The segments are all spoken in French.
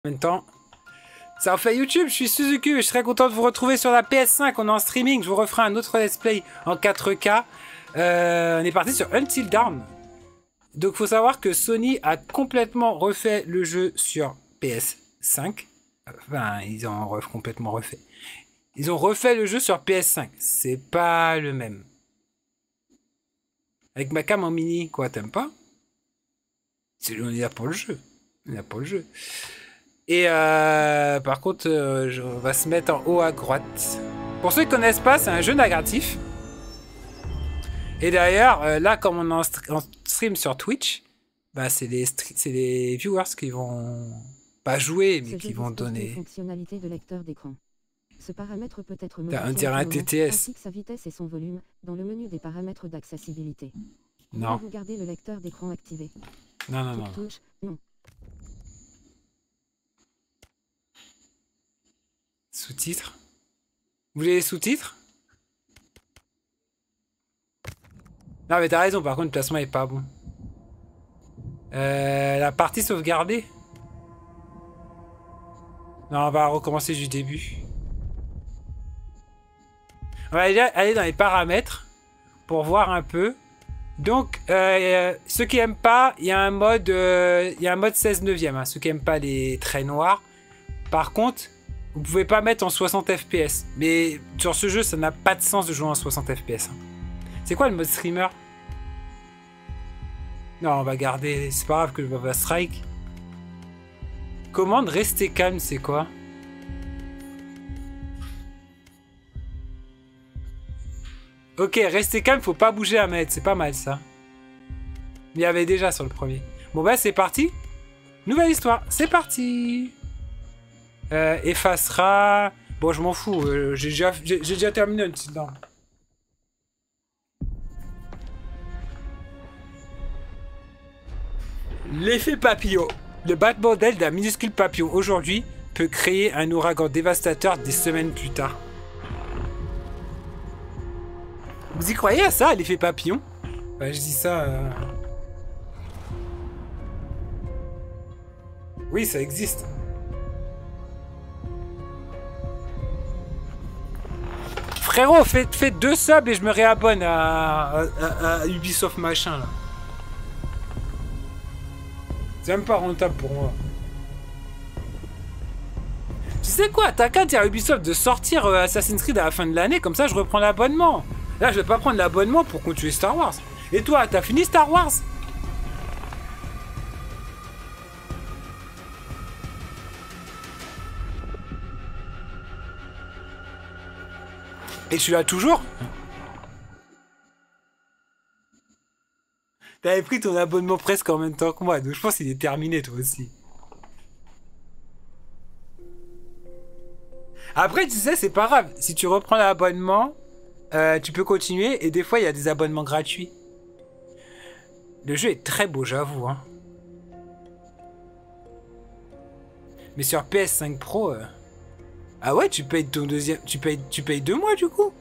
En même temps, ça en fait YouTube, je suis Suzuki, je serais content de vous retrouver sur la PS5, on est en streaming, je vous referai un autre let's play en 4K. On est parti sur Until Dawn. Donc faut savoir que Sony a complètement refait le jeu sur PS5. Enfin, ils ont complètement refait. Ils ont refait le jeu sur PS5. C'est pas le même. Avec ma cam en mini, quoi, t'aimes pas? On est là pour le jeu. On est là pour le jeu. Et par contre, on va se mettre en haut à droite. Pour ceux qui connaissent pas, c'est un jeu narratif. Et d'ailleurs, là, comme on est en stream sur Twitch, bah, c'est les viewers qui vont pas jouer, mais qui vont donner. Fonctionnalité de lecteur d'écran. Ce paramètre peut être modifié on dirait un TTS. Ainsi que sa vitesse et son volume dans le menu des paramètres d'accessibilité. Non. Vous gardez le lecteur d'écran activé. Non, non, non. Touche, non. Sous-titres. Vous voulez les sous-titres? Non, mais t'as raison, par contre, le placement est pas bon. La partie sauvegardée? Non, on va recommencer du début. On va aller dans les paramètres pour voir un peu. Donc, ceux qui aiment pas, il y a un mode 16 neuvième. Hein, ceux qui aiment pas les traits noirs. Par contre, vous pouvez pas mettre en 60 FPS. Mais sur ce jeu, ça n'a pas de sens de jouer en 60 FPS. Hein. C'est quoi le mode streamer? Non, on va garder. C'est pas grave que je vais strike. Commande rester calme, c'est quoi? Ok, rester calme, faut pas bouger à mettre. C'est pas mal ça. Il y avait déjà sur le premier. Bon bah c'est parti. Nouvelle histoire, c'est parti. Effacera. Bon, je m'en fous. J'ai déjà terminé Until Dawn. L'effet papillon. Le battement d'aile d'un minuscule papillon aujourd'hui peut créer un ouragan dévastateur des semaines plus tard. Vous y croyez à ça, l'effet papillon? Bah, je dis ça... Oui, ça existe. Frérot, faites 2 subs et je me réabonne à Ubisoft machin, là. C'est même pas rentable pour moi. Tu sais quoi, t'as qu'à dire à Ubisoft de sortir Assassin's Creed à la fin de l'année, comme ça je reprends l'abonnement. Là, je vais pas prendre l'abonnement pour continuer Star Wars. Et toi, t'as fini Star Wars? Et tu l'as toujours? T'avais pris ton abonnement presque en même temps que moi, donc je pense qu'il est terminé toi aussi. Après, tu sais, c'est pas grave. Si tu reprends l'abonnement, tu peux continuer et des fois, il y a des abonnements gratuits. Le jeu est très beau, j'avoue. Hein. Mais sur PS5 Pro... Ah ouais, tu payes ton deuxième... Tu payes 2 mois, du coup?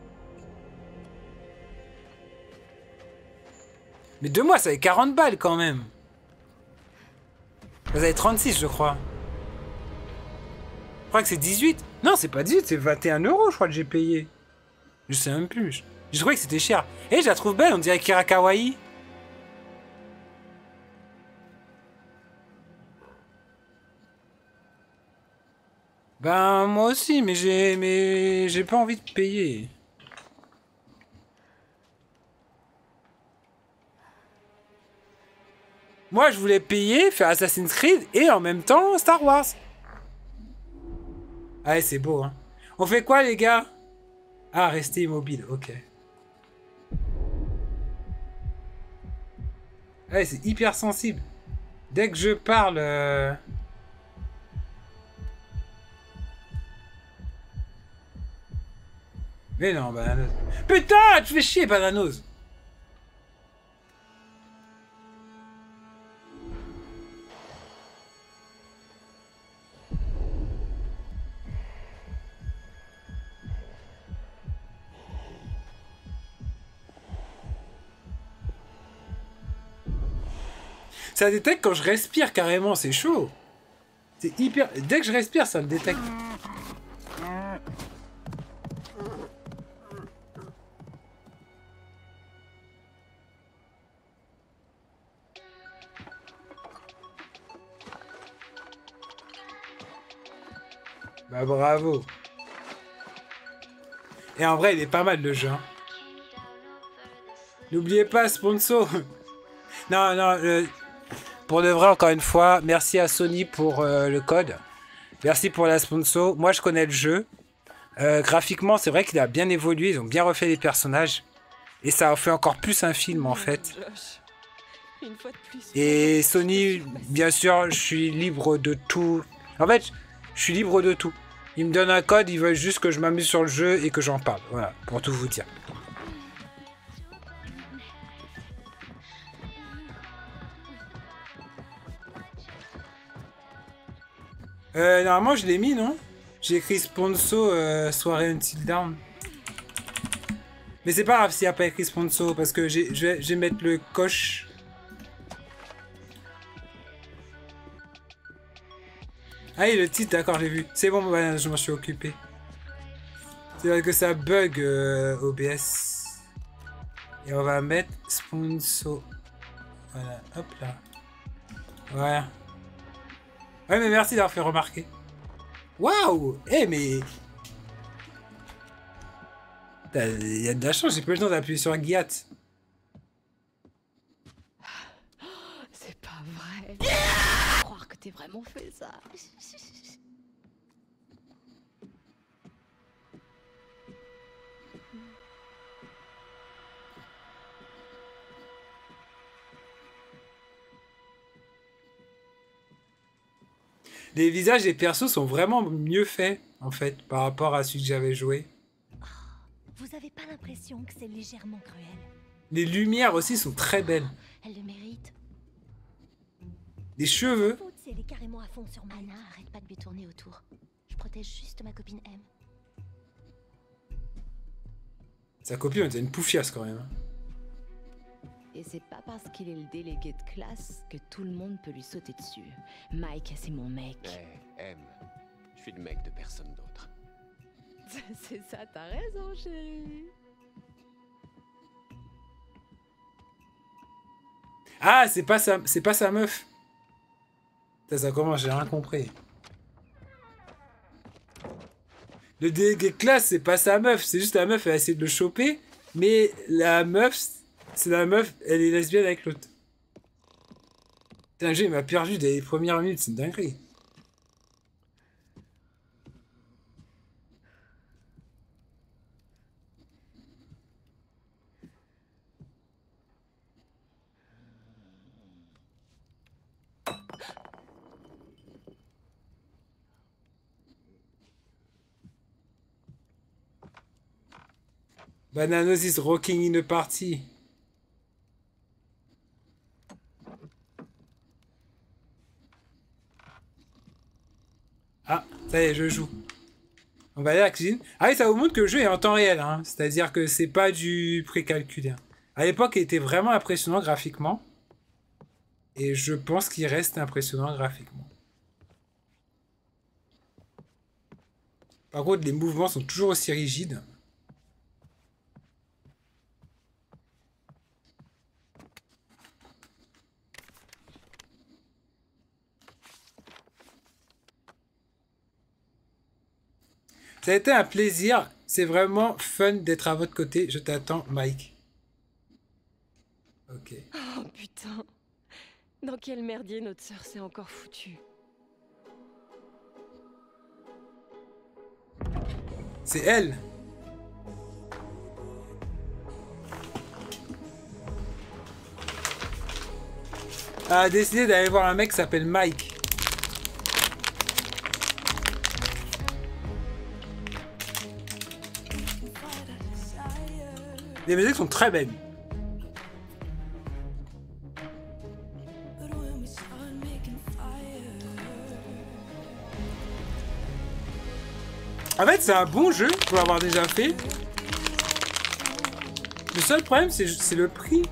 Mais 2 mois, ça fait 40 balles, quand même. Vous avez 36, je crois. Je crois que c'est 18. Non, c'est pas 18, c'est 21 €, je crois que j'ai payé. Je sais même plus. Je trouvais que c'était cher. Et je la trouve belle, on dirait Kira Kawaii. Ben, moi aussi, mais j'ai pas envie de payer. Moi, je voulais payer, faire Assassin's Creed et en même temps Star Wars. Ah, c'est beau, hein. On fait quoi, les gars? Ah, rester immobile, ok. Ouais, c'est hyper sensible. Dès que je parle... Mais non, Bananos. Putain, tu fais chier, Bananos. Ça détecte quand je respire carrément, c'est chaud. C'est hyper... Dès que je respire, ça le détecte. Bah bravo. Et en vrai, il est pas mal le jeu. Hein. N'oubliez pas, sponsor. Non, non, pour de vrai, encore une fois, merci à Sony pour le code. Merci pour la sponsor. Moi, je connais le jeu. Graphiquement, c'est vrai qu'il a bien évolué. Ils ont bien refait les personnages. Et ça a fait encore plus un film, en fait. Et Sony, bien sûr, je suis libre de tout. En fait, je suis libre de tout. Ils me donnent un code, ils veulent juste que je m'amuse sur le jeu et que j'en parle. Voilà, pour tout vous dire. Normalement, je l'ai mis, non? J'ai écrit sponsor soirée Until Dawn. Mais c'est pas grave s'il n'y a pas écrit sponsor, parce que je vais mettre le coche. Ah oui, le titre, d'accord, j'ai vu. C'est bon, voilà, je m'en suis occupé. C'est vrai que ça bug OBS. Et on va mettre sponsor. Voilà, hop là. Voilà. Ouais, mais merci d'avoir fait remarquer. Waouh! Eh, mais... Il y a de la chance, j'ai pas eu le temps d'appuyer sur un Giat. C'est pas vrai. Croire que t'es vraiment fait ça. Les visages des persos sont vraiment mieux faits, en fait, par rapport à celui que j'avais joué. Vous avez pas l'impression que c'est légèrement cruel? Les lumières aussi sont très belles. Elle le mérite. Les cheveux. Elle est carrément à fond sur Mana, arrête pas de lui tourner autour. Je protège juste ma copine M. Sa copine était une poufiasse quand même. Et c'est pas parce qu'il est le délégué de classe que tout le monde peut lui sauter dessus. Mike, c'est mon mec. M, je suis le mec de personne d'autre. C'est ça, t'as raison, chérie. Ah, c'est pas sa meuf. Ça commence, j'ai rien compris. Le délégué de classe, c'est pas sa meuf, c'est juste la meuf, elle a essayé de le choper, mais la meuf, c'est la meuf, elle est lesbienne avec l'autre. Putain, le jeu, il m'a perdu dès les premières minutes, c'est une dinguerie. Bananos is rocking in a party. Ah, ça y est, je joue. On va aller à la cuisine. Ah oui, ça vous montre que le jeu est en temps réel, hein. C'est-à-dire que c'est pas du précalculé. À l'époque, il était vraiment impressionnant graphiquement. Et je pense qu'il reste impressionnant graphiquement. Par contre, les mouvements sont toujours aussi rigides. Ça a été un plaisir. C'est vraiment fun d'être à votre côté. Je t'attends, Mike. Ok. Oh putain. Dans quel merdier notre sœur s'est encore foutue. C'est elle. Elle a décidé d'aller voir un mec qui s'appelle Mike. Les musiques sont très belles. En fait, c'est un bon jeu pour l'avoir déjà fait. Le seul problème, c'est le prix.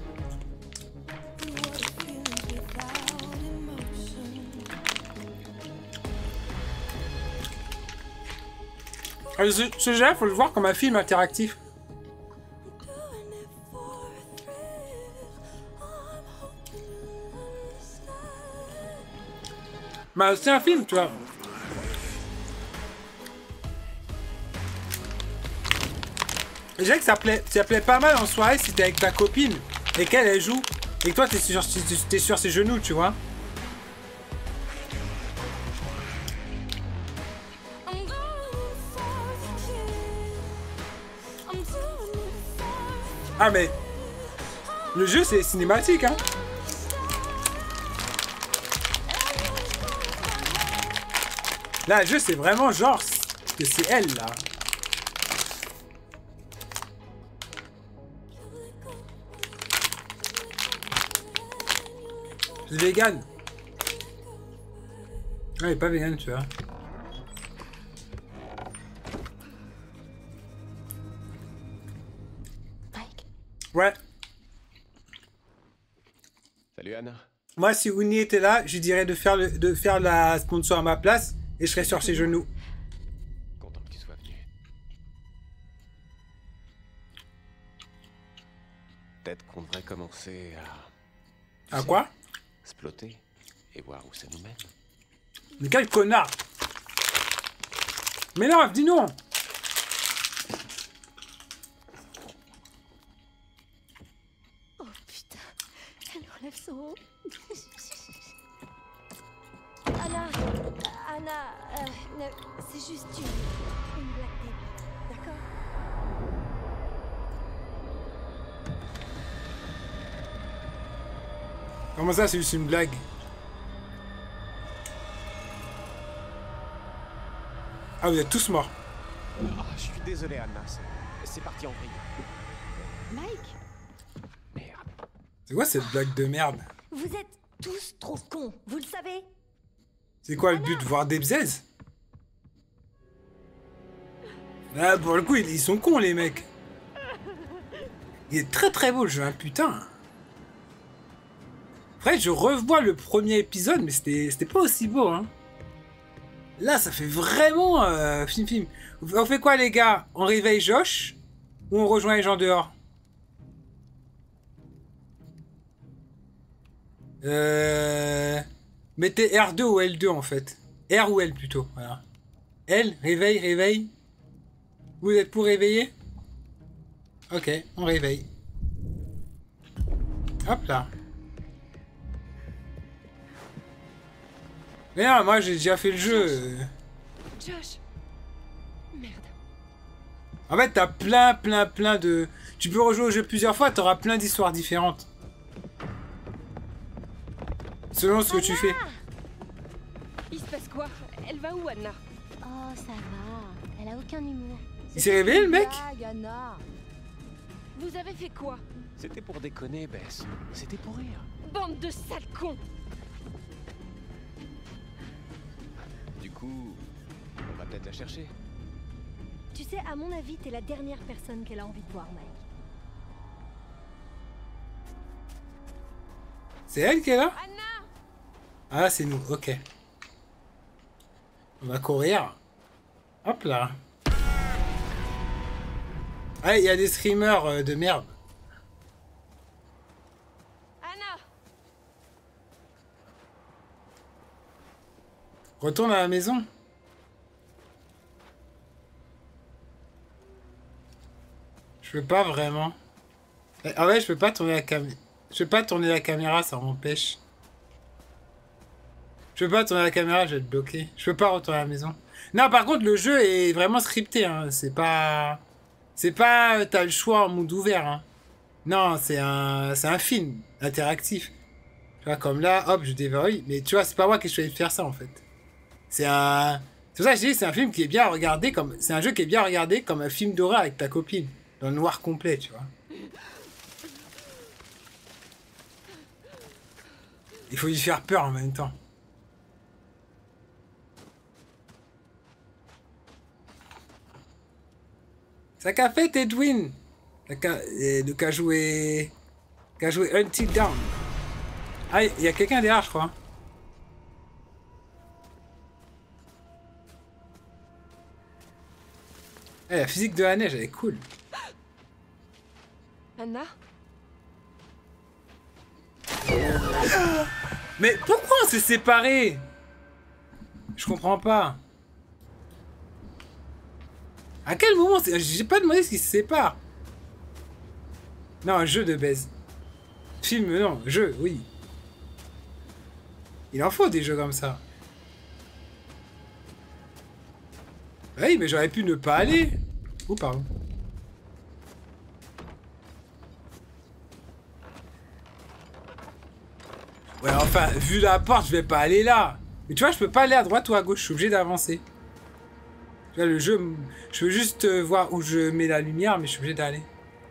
Ce jeu, faut le voir comme un film interactif. Bah, c'est un film, tu vois. Je dirais que ça plaît pas mal en soirée si t'es avec ta copine et qu'elle elle joue et que toi t'es sur ses genoux, tu vois. Ah mais le jeu c'est cinématique hein. Là le jeu c'est vraiment genre que c'est elle là. C'est vegan. Ah il est pas vegan tu vois. Ouais. Salut Anna. Moi, si Uni était là, je lui dirais de faire la sponsor à ma place et je serais sur ses genoux. Content que tu sois venu. Peut-être qu'on devrait commencer à... À quoi? Exploter et voir où ça nous mène. Mais quel connard! Mais non, dis non! Son... Anna, c'est juste une blague débile, d'accord? Comment ça, c'est juste une blague? Ah, vous êtes tous morts. Oh, je suis désolé Anna, c'est parti en vrille. Mike? Merde. C'est quoi cette blague de merde? Vous êtes tous trop cons, vous le savez? C'est quoi le but? De voir des bzaises? Ah, pour le coup, ils sont cons, les mecs. Il est très très beau le jeu, hein, putain. Après, je revois le premier épisode, mais c'était pas aussi beau, hein. Là, ça fait vraiment film. On fait quoi, les gars? On réveille Josh? Ou on rejoint les gens dehors? Mettez R2 ou L2 en fait. R ou L plutôt, voilà. L, réveille. Vous êtes pour réveiller? Ok, on réveille. Hop là. Mais non, moi j'ai déjà fait le jeu. Josh. Merde. En fait, t'as plein de... Tu peux rejouer au jeu plusieurs fois, t'auras plein d'histoires différentes. Selon ce que tu fais. Il se passe quoi? Elle va où, Anna? Oh, ça va. Elle a aucun humour. Il s'est réveillé le mec? Vous avez fait quoi? C'était pour déconner, Bess. C'était pour rire. Bande de sales cons! Du coup, on va peut-être la chercher. Tu sais, à mon avis, t'es la dernière personne qu'elle a envie de voir, Mike. C'est elle qui est là? Anna! Ah, c'est nous, ok. On va courir. Hop là. Ah, il y a des streamers de merde. Anna! Retourne à la maison. Je peux pas vraiment. Ah ouais, je peux pas tourner la caméra. Je peux pas tourner la caméra, ça m'empêche. Je peux pas tourner la caméra, je vais être bloqué. Je peux pas retourner à la maison. Non, par contre, le jeu est vraiment scripté. Hein. C'est pas... T'as le choix en monde ouvert. Hein. Non, c'est un film interactif. Tu vois, comme là, hop, je déverrouille. Mais tu vois, c'est pas moi qui ai choisi de faire ça, en fait. C'est pour ça que je dis, c'est un film qui est bien à regarder comme... C'est un jeu qui est bien à regarder comme un film d'horreur avec ta copine. Dans le noir complet, tu vois. Il faut lui faire peur en même temps. Ça qu'a fait Edwin. Le qu'a joué Until Dawn. Ah, il y a quelqu'un derrière, je crois. Eh, la physique de la neige, elle est cool. Anna? Mais pourquoi on s'est séparés? Je comprends pas. À quel moment j'ai pas demandé ce qui se sépare. Non, un jeu de baise. Film, non. Jeu, oui. Il en faut des jeux comme ça. Oui, mais j'aurais pu ne pas aller. Oh, pardon. Ouais, enfin, vu la porte, je vais pas aller là. Mais tu vois, je peux pas aller à droite ou à gauche. Je suis obligé d'avancer. Tu vois, le jeu, je veux juste voir où je mets la lumière, mais je suis obligé d'aller.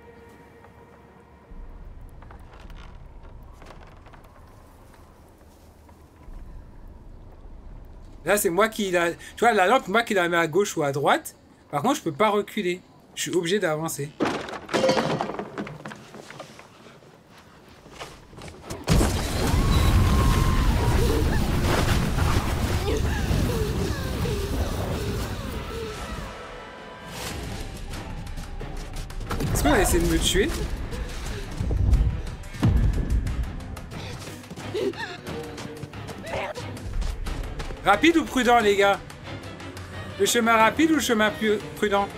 Là, c'est moi qui la... Tu vois, la lampe, moi qui la mets à gauche ou à droite. Par contre, je peux pas reculer. Je suis obligé d'avancer. Est-ce qu'on a essayé de me tuer? Rapide ou prudent, les gars? Le chemin rapide ou le chemin plus prudent?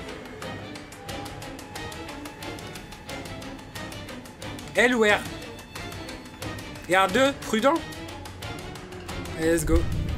L ou R? Et R2, prudent? Allez, let's go.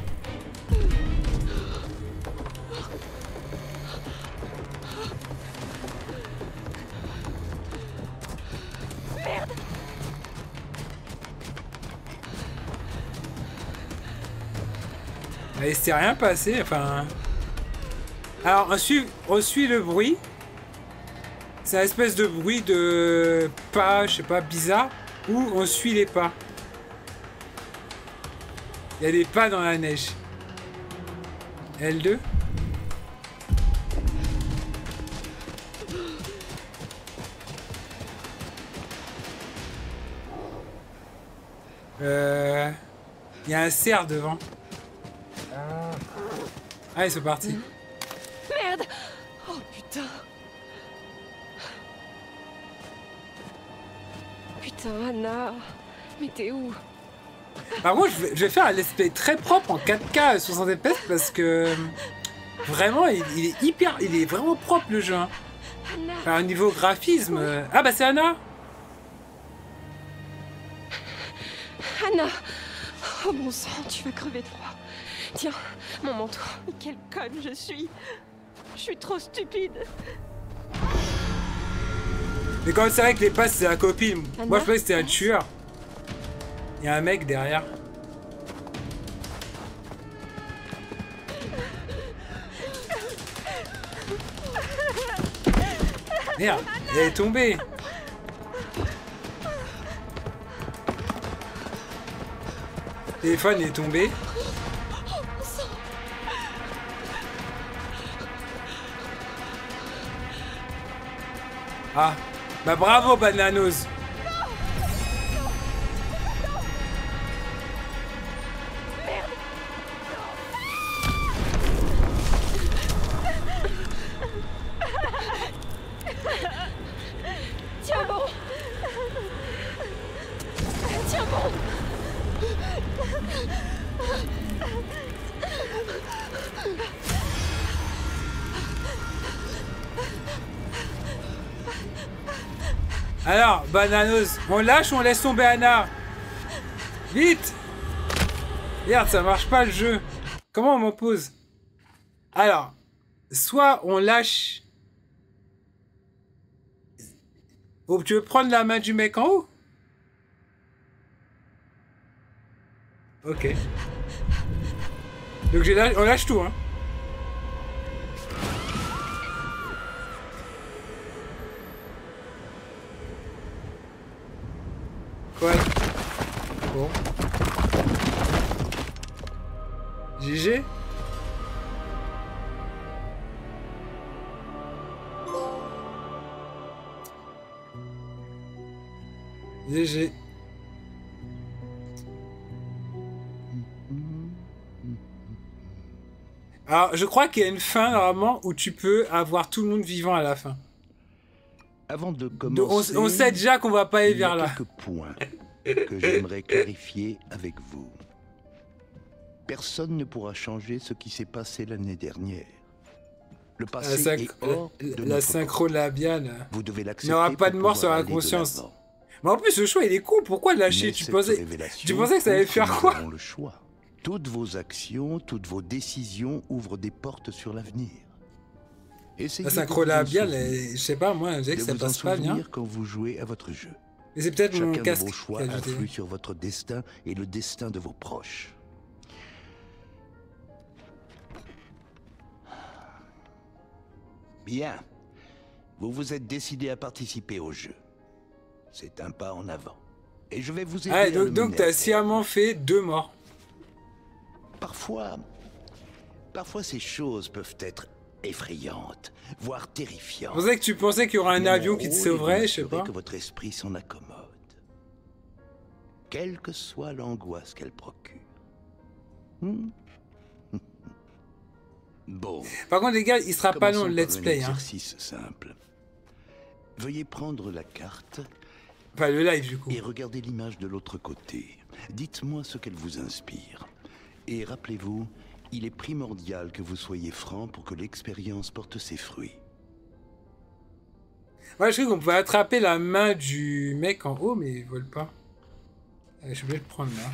Il s'est rien passé, enfin... Alors, on suit le bruit. C'est une espèce de bruit de pas, je sais pas, bizarre. Ou on suit les pas. Il y a des pas dans la neige. L2. Il y a un cerf devant. Allez, c'est parti. Merde! Oh putain! Putain, Anna! Mais t'es où? Par contre, je vais faire un let's play très propre en 4K 60 fps parce que vraiment, il est hyper, il est vraiment propre le jeu. Hein. Anna! Enfin, au niveau graphisme. Ah bah c'est Anna. Anna! Oh bon sang, tu vas crever de froid. Tiens, mon manteau. Quelle conne je suis! Je suis trop stupide! Mais quand c'est vrai que les passes c'est la copine. Anna, moi je pensais que c'était un tueur. Il y a un mec derrière. Merde, elle est tombée. Le téléphone est tombé. Ah, bah bravo Bananos. Tiens bon! Tiens bon! Alors, Bananos, on lâche ou on laisse tomber Anna? Vite! Merde, ça marche pas le jeu. Comment on m'oppose? Alors, soit on lâche... Oh, tu veux prendre la main du mec en haut? Ok. Donc on lâche tout, hein. Ouais. Bon. GG. GG. Alors, je crois qu'il y a une fin, normalement, où tu peux avoir tout le monde vivant à la fin. Avant de Donc, commencer, on sait déjà qu'on va pas aller il y a vers là. quelques points que j'aimerais clarifier avec vous. Personne ne pourra changer ce qui s'est passé l'année dernière. Le passé est hors de la notre synchro labiale. contrôle. Vous devez Il n'y l'accepter. aura pas de pour mort sur pouvoir la aller de conscience. l'avant. Mais en plus, ce choix, il est con. Pourquoi lâcher? Mais Tu cette pensais révélation que ça allait prouve faire nous quoi? avons le choix. Toutes vos actions, toutes vos décisions ouvrent des portes sur l'avenir. Essayez La de synchro vous en labiale, souvenir, je sais pas, moi, je dirais que de ça vous en passe pas bien. souvenir quand vous jouez à votre jeu. Mais c'est peut-être mon Chacun de casque vos choix qui a ajouté. influe sur votre destin et le destin de vos proches. Bien. Vous vous êtes décidé à participer au jeu. C'est un pas en avant. Et je vais vous aider Ah, à le donc mener à t'as terme. sciemment fait 2 morts. Parfois ces choses peuvent être effrayantes, voire terrifiantes. C'est pour ça que tu pensais qu'il y aurait un Mais avion mon qui te rôle est sauverait, de je sais m'assurer pas. que votre esprit s'en accommode. Quelle que soit l'angoisse qu'elle procure. Bon. Par contre, les gars, il sera pas long Commençons le par let's un play. Hein. exercice simple. Veuillez prendre la carte Enfin, le live du coup. et regardez l'image de l'autre côté. Dites-moi ce qu'elle vous inspire. Et rappelez-vous, il est primordial que vous soyez franc pour que l'expérience porte ses fruits. Ouais, je crois qu'on pouvait attraper la main du mec en haut, mais il vole pas. Je vais le prendre là.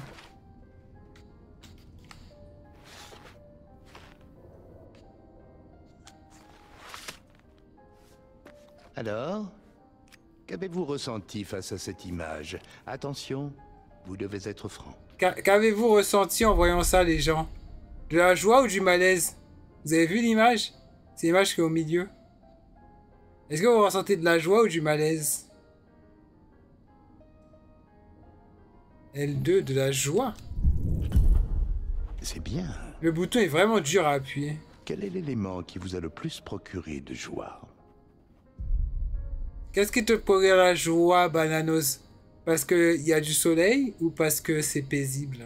Alors, qu'avez-vous ressenti face à cette image? Attention, vous devez être franc. Qu'avez-vous ressenti en voyant ça, les gens? De la joie ou du malaise? Vous avez vu l'image? C'est l'image qui est au milieu. Est-ce que vous ressentez de la joie ou du malaise? L2, de la joie. C'est bien. Le bouton est vraiment dur à appuyer. Quel est l'élément qui vous a le plus procuré de joie? Qu'est-ce qui te procure la joie, Bananos? Parce qu'il y a du soleil ou parce que c'est paisible?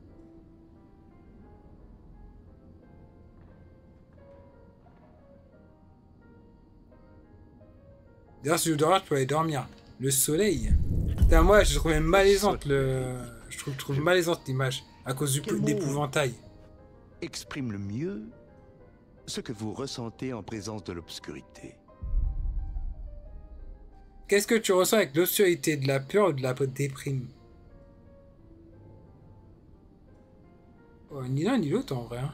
D'ailleurs, si je dors, je peux aller dormir. Le soleil. Putain, moi, je trouvais malaisante je trouve malaisante l'image à cause du Quel mot d'épouvantail. Exprime le mieux ce que vous ressentez en présence de l'obscurité. Qu'est-ce que tu ressens avec l'obscurité? De la peur ou de la déprime? Oh, ni l'un ni l'autre en vrai. Hein.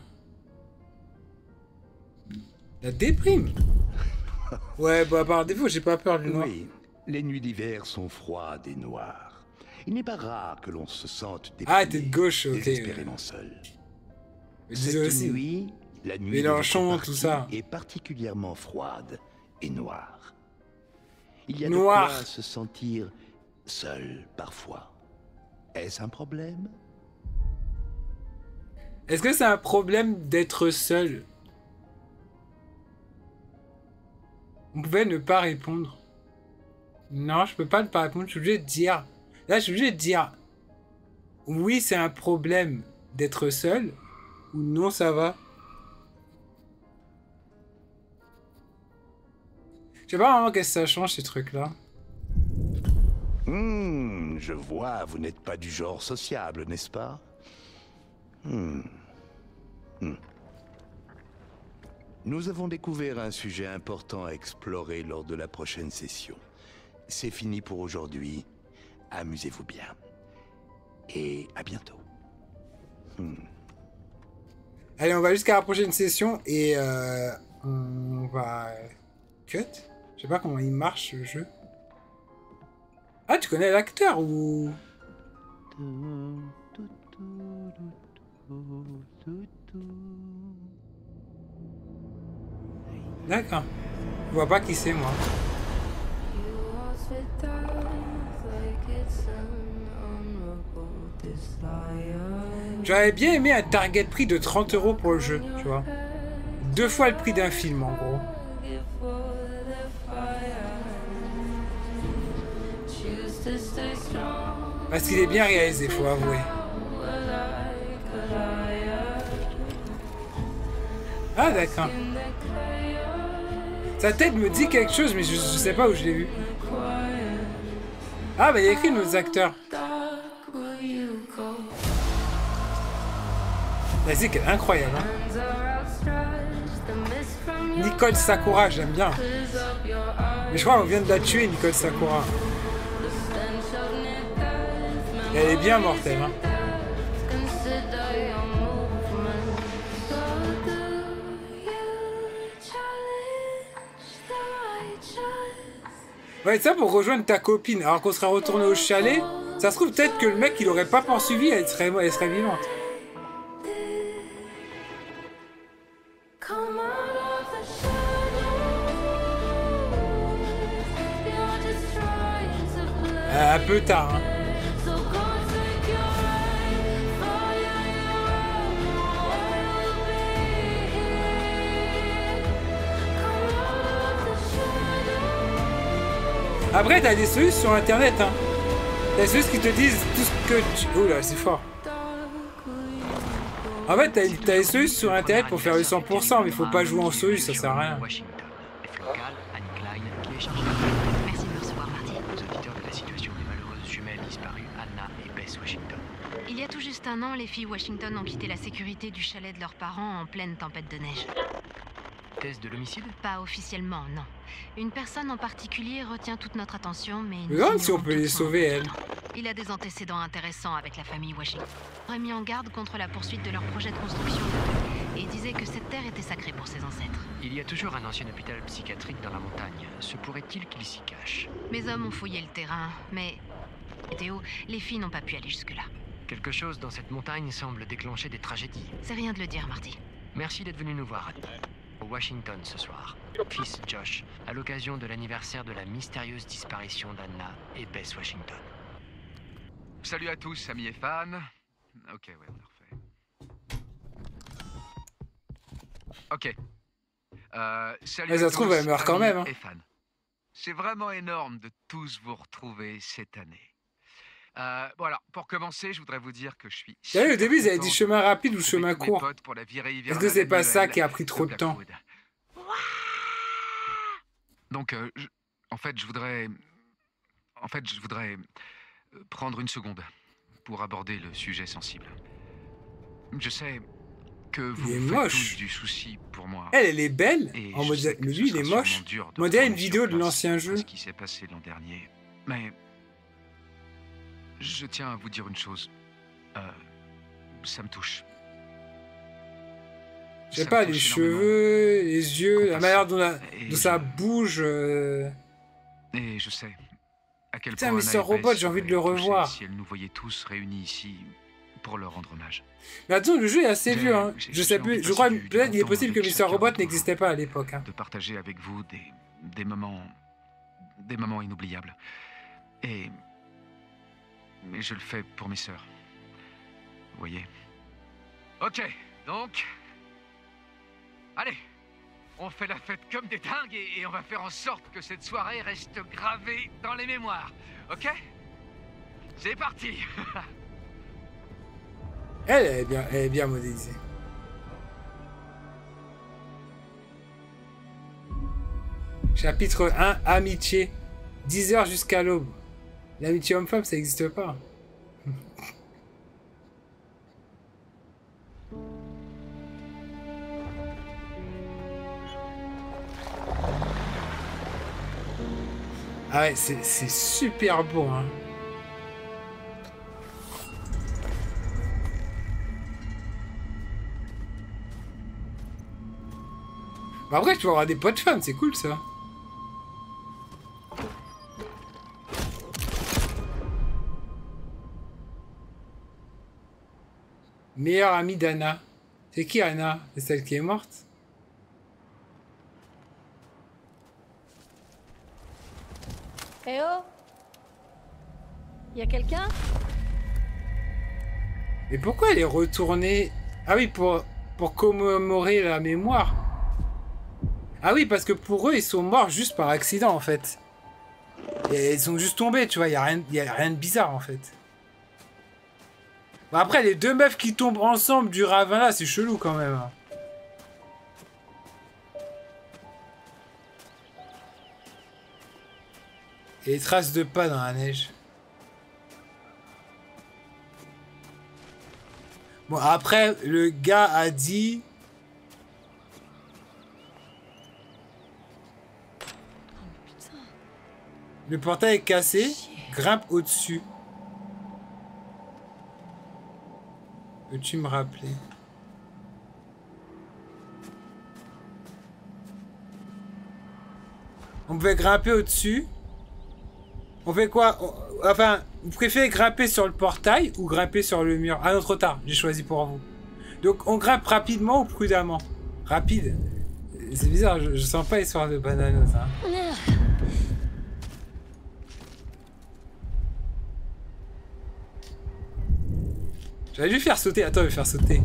La déprime. Ouais, bah par défaut, j'ai pas peur du noir. Oui, les nuits d'hiver sont froides et noires. Il n'est pas rare que l'on se sente Ah, déprimé, t'es de gauche, ok. désespérément seul. Je disais Cette aussi. nuit, la nuit Mélenchon, de votre tout partie ça. est particulièrement froide et noire. Il y a Noir. de quoi se sentir seul parfois. Est-ce un problème? Est-ce que c'est un problème d'être seul? On pouvait ne pas répondre. Non, je peux pas ne pas répondre. Je suis obligé de dire. Là, je suis obligé de dire. Oui, c'est un problème d'être seul. Ou non, ça va. Je sais pas vraiment qu'est-ce que ça change ces trucs-là. Je vois, vous n'êtes pas du genre sociable, n'est-ce pas? Nous avons découvert un sujet important à explorer lors de la prochaine session. C'est fini pour aujourd'hui. Amusez-vous bien. Et à bientôt. Allez, on va jusqu'à la prochaine session et on va cut. Je sais pas comment il marche le jeu. Ah, tu connais l'acteur ou... D'accord. Je vois pas qui c'est moi. J'aurais bien aimé un target prix de 30 € pour le jeu, tu vois. 2 fois le prix d'un film en gros. Parce qu'il est bien réalisé, faut avouer. Ah d'accord. Sa tête me dit quelque chose, mais je sais pas où je l'ai vu. Ah bah il y a écrit nos acteurs. La musique est incroyable. Hein. Nicole Sakura, j'aime bien. Mais je crois qu'on vient de la tuer, Nicole Sakura. Et elle est bien mortelle. Hein. Ouais, ça pour rejoindre ta copine, alors qu'on serait retourné au chalet, ça se trouve peut-être que le mec il aurait pas poursuivi, elle serait vivante. Un peu tard, hein. Après, t'as des solutions sur internet, hein. T'as des solutions qui te disent tout ce que tu... Oh là, c'est fort. En fait, t'as des solutions sur internet pour faire le 100%, mais faut pas jouer en solo, ça sert à rien. Merci de me recevoir, Marty. Aux auditeurs de la situation des malheureuses jumelles disparues, Anna et Bess Washington. Il y a tout juste un an, les filles Washington ont quitté la sécurité du chalet de leurs parents en pleine tempête de neige. Thèse de l'homicide? Pas officiellement, non. Une personne en particulier retient toute notre attention, mais... Je me demande si on peut les sauver, elle. Il a des antécédents intéressants avec la famille Washington. Il aurait mis en garde contre la poursuite de leur projet de construction et disait que cette terre était sacrée pour ses ancêtres. Il y a toujours un ancien hôpital psychiatrique dans la montagne. Se pourrait-il qu'il s'y cache? Mes hommes ont fouillé le terrain, mais... Théo, les filles n'ont pas pu aller jusque-là. Quelque chose dans cette montagne semble déclencher des tragédies. C'est rien de le dire, Marty. Merci d'être venu nous voir. Au Washington ce soir. Fils Josh, à l'occasion de l'anniversaire de la mystérieuse disparition d'Anna et Bess Washington. Salut à tous, amis et fans. Ok, ouais, on a refait. Ok. Salut Mais ça à se trouve, tous, elle meurt quand amis même. Hein. et fans. C'est vraiment énorme de tous vous retrouver cette année. Bon alors, pour commencer, je voudrais vous dire que je suis... Au début, ils avaient dit chemin rapide ou chemin court. Est-ce que c'est pas ça qui a pris trop de temps? Donc, en fait, je voudrais prendre une seconde pour aborder le sujet sensible. Je sais que vous faites tous du souci pour moi. Elle est belle. Et en mode, je sais que lui, ce il est sera moche. sûrement dur de On dirait une prendre vidéo sur de place l'ancien jeu. ce qui s'est passé l'an dernier. Mais je tiens à vous dire une chose. Ça me touche. Je sais pas, les cheveux, les yeux, la manière dont ça bouge. Et je sais à quel Putain, point Mister Robot, j'ai envie de le revoir. Si elle nous voyait tous réunis ici pour leur rendre hommage. Mais attends, le jeu est assez vieux, hein. Je sais plus, je crois peut-être il est possible que Mister Robot n'existait pas à l'époque. Hein. De partager avec vous des moments inoubliables. Et je le fais pour mes sœurs. Vous voyez. Ok, donc... Allez, on fait la fête comme des dingues et on va faire en sorte que cette soirée reste gravée dans les mémoires. Ok? C'est parti. Elle est bien modélisée. Chapitre 1, Amitié. 10 heures jusqu'à l'aube. L'amitié homme-femme, ça n'existe pas. Ah ouais, c'est super beau, hein. Bah après, tu vas avoir des potes femmes, c'est cool ça. Meilleure amie d'Anna. C'est qui Anna? C'est celle qui est morte? Eh oh! Y a quelqu'un? Mais pourquoi elle est retournée? Ah oui, pour commémorer la mémoire. Ah oui, parce que pour eux, ils sont morts juste par accident, en fait. Et ils sont juste tombés, tu vois, y a rien de bizarre, en fait. Bon, après, les deux meufs qui tombent ensemble du ravin, là, c'est chelou, quand même. Et des traces de pas dans la neige. Bon, après, le gars a dit... Le portail est cassé, grimpe au-dessus. Peux-tu me rappeler? On pouvait grimper au-dessus. On fait quoi? Enfin, vous préférez grimper sur le portail ou grimper sur le mur? Ah non, trop tard, j'ai choisi pour vous. Donc, on grimpe rapidement ou prudemment? Rapide. C'est bizarre, je sens pas l'histoire de bananes, hein. J'aurais dû faire sauter. Attends, je vais faire sauter.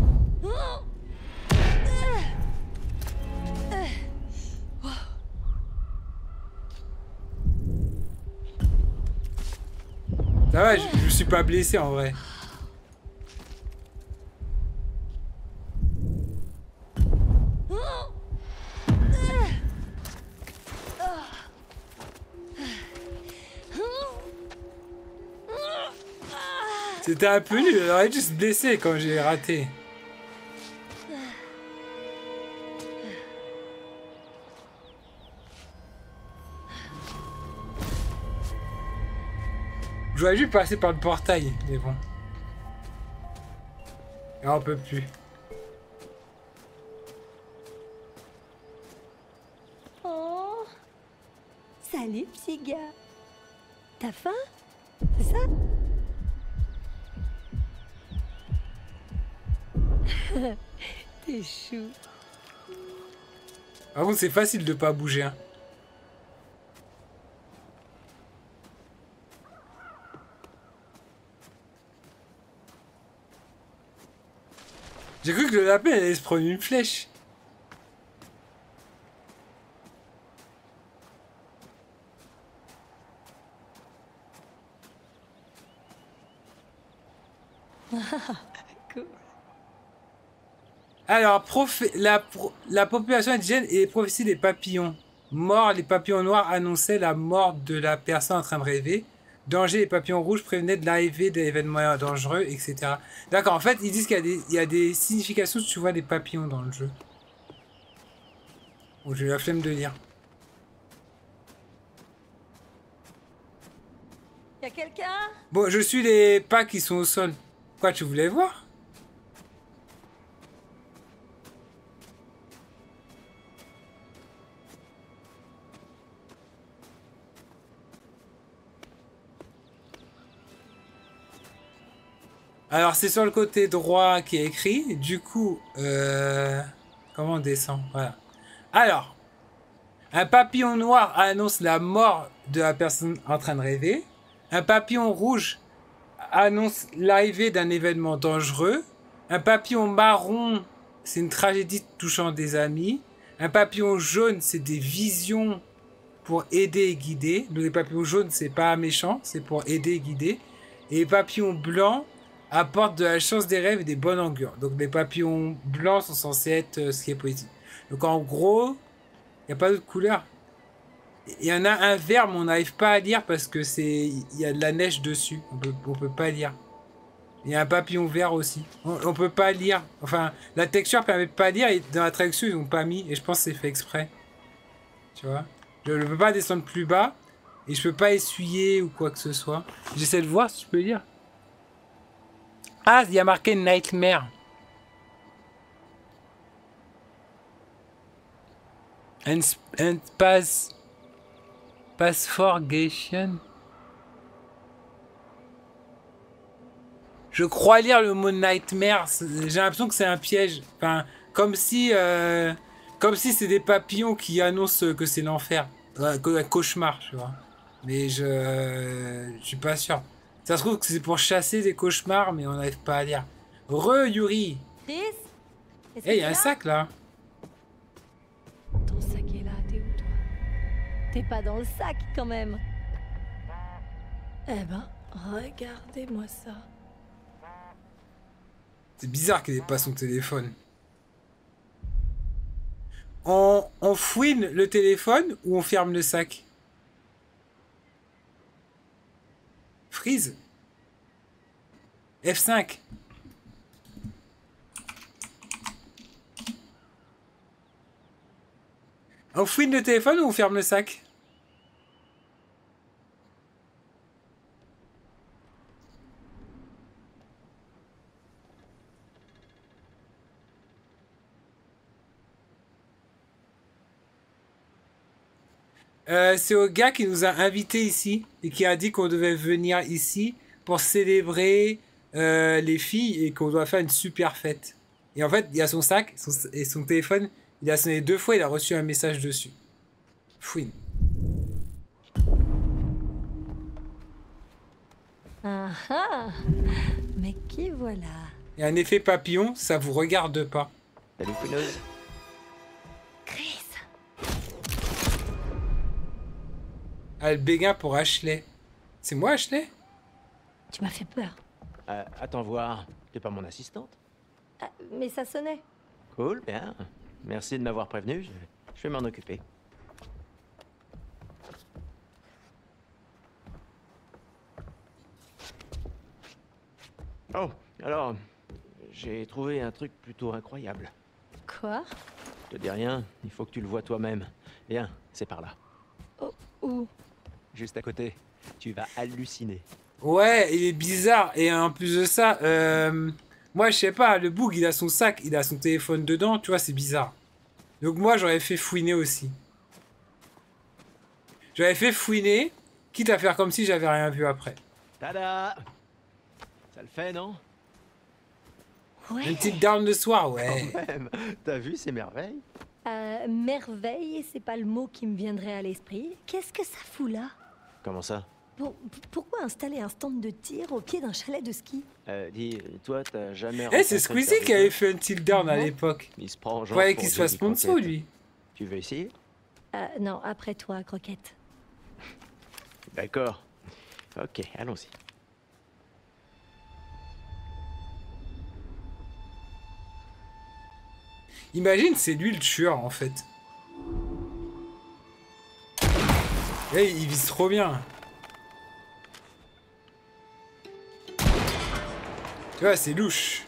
Ça va, je suis pas blessé en vrai. C'était un peu nul, j'aurais dû se blesser quand j'ai raté. J'aurais dû passer par le portail, mais bon. Là, on peut plus. Oh, salut petit gars. T'as faim? C'est ça? T'es chou. Par contre, c'est facile de pas bouger. Hein. J'ai cru que le lapin allait se prendre une flèche. Cool. Alors, la population indigène et les prophéties des papillons. Mort, les papillons noirs annonçaient la mort de la personne en train de rêver. Danger, les papillons rouges prévenaient de l'arrivée d'événements dangereux, etc. D'accord, en fait, ils disent qu'il y a des significations si tu vois des papillons dans le jeu. Bon, j'ai eu la flemme de lire. Y'a quelqu'un? Bon, je suis les pas qui sont au sol. Quoi, tu voulais voir? Alors, c'est sur le côté droit qui est écrit. Du coup, comment on descend? Voilà. Alors, un papillon noir annonce la mort de la personne en train de rêver. Un papillon rouge annonce l'arrivée d'un événement dangereux. Un papillon marron, c'est une tragédie touchant des amis. Un papillon jaune, c'est des visions pour aider et guider. Donc, les papillons jaunes, c'est pas méchant, c'est pour aider et guider. Et les papillons blancs apportent de la chance des rêves et des bonnes augures. Donc les papillons blancs sont censés être ce qui est positif. Donc en gros, il n'y a pas d'autre couleur. Il y en a un vert, mais on n'arrive pas à lire parce que il y a de la neige dessus. On peut pas lire. Il y a un papillon vert aussi. On peut pas lire. Enfin, la texture permet de pas lire et dans la traduction, ils n'ont pas mis. Et je pense que c'est fait exprès. Tu vois? Je ne peux pas descendre plus bas. Et je peux pas essuyer ou quoi que ce soit. J'essaie de voir si je peux lire. Ah, il y a marqué Nightmare. And Passforgation. Je crois lire le mot Nightmare. J'ai l'impression que c'est un piège. Enfin, comme si c'est des papillons qui annoncent que c'est l'enfer. Un cauchemar, tu vois. Mais je suis pas sûr. Ça se trouve que c'est pour chasser des cauchemars, mais on n'arrive pas à lire. Yuri. Chris? Eh, il y a un sac là. Ton sac est là, t'es où toi? T'es pas dans le sac quand même. Eh ben, regardez-moi ça. C'est bizarre qu'il n'ait pas son téléphone. On fouine le téléphone ou on ferme le sac? Freeze. F5. On fouine le téléphone ou on ferme le sac? C'est au gars qui nous a invités ici et qui a dit qu'on devait venir ici pour célébrer les filles et qu'on doit faire une super fête. Et en fait, il y a son sac et son téléphone. Il a sonné 2 fois, il a reçu un message dessus. Fouine. Ah ah. Mais qui voilà? Il y a un effet papillon, ça vous regarde pas. Salut Fouineuse. Chris. Ah, le béguin pour Ashley. C'est moi, Ashley? Tu m'as fait peur. Attends voir. T'es pas mon assistante? Ah, mais ça sonnait. Cool, bien. Merci de m'avoir prévenu. Je vais m'en occuper. Oh, alors, j'ai trouvé un truc plutôt incroyable. Quoi? Je te dis rien, il faut que tu le vois toi-même. Viens, c'est par là. Oh, où? Juste à côté. Tu vas halluciner. Ouais, il est bizarre. Et en plus de ça, moi, je sais pas, le boug, il a son sac, il a son téléphone dedans, tu vois, c'est bizarre. Donc moi, j'aurais fait fouiner aussi. J'aurais fait fouiner, quitte à faire comme si j'avais rien vu après. Tada! Ça le fait, non? Ouais. Une petite down de soir, ouais. Quand même. T'as vu ces merveilles? Merveille, c'est pas le mot qui me viendrait à l'esprit. Qu'est-ce que ça fout là? Comment ça? Pourquoi installer un stand de tir au pied d'un chalet de ski? Dis, toi, t'as jamais... Eh, c'est Squeezie qui avait fait un tilt down à l'époque. Il se prend Je croyais qu'il se fasse sponsor, lui. Tu veux essayer? Non, après toi, Croquette. D'accord. Ok, allons-y. Imagine, c'est lui le tueur, en fait. Eh, il vise trop bien. Tu vois, c'est louche.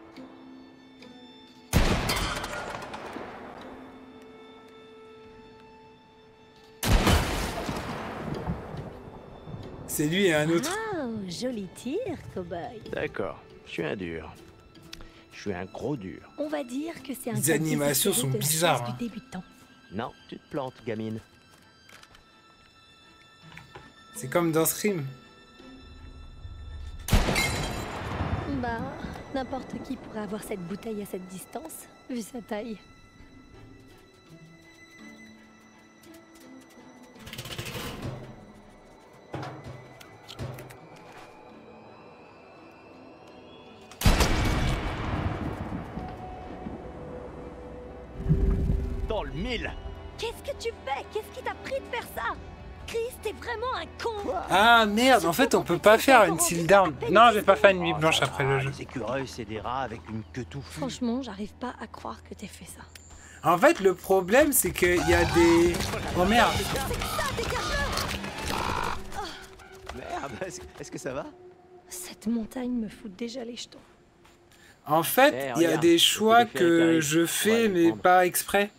C'est lui et un autre. Oh, joli tir, cowboy. D'accord, je suis un dur. Je suis un gros dur. On va dire que c'est un... Les animations sont bizarres. Du débutant. Non, tu te plantes, gamine. C'est comme dans Scream. Bah, n'importe qui pourrait avoir cette bouteille à cette distance, vu sa taille. Dans le mille. Qu'est-ce que tu fais? Qu'est-ce qui t'a pris de faire ça? Chris, t'es vraiment un con. Ah merde, en fait on peut pas faire une seal down. Non, je vais pas faire une nuit blanche après le jeu. Les écureuils, c'est des rats avec une queue touffue. Franchement, j'arrive pas à croire que t'aies fait ça. En fait, le problème c'est qu'il y a des... Oh merde. Merde, est-ce que ça va? Cette montagne me fout déjà les jetons. En fait, il y a des choix que je fais mais pas exprès.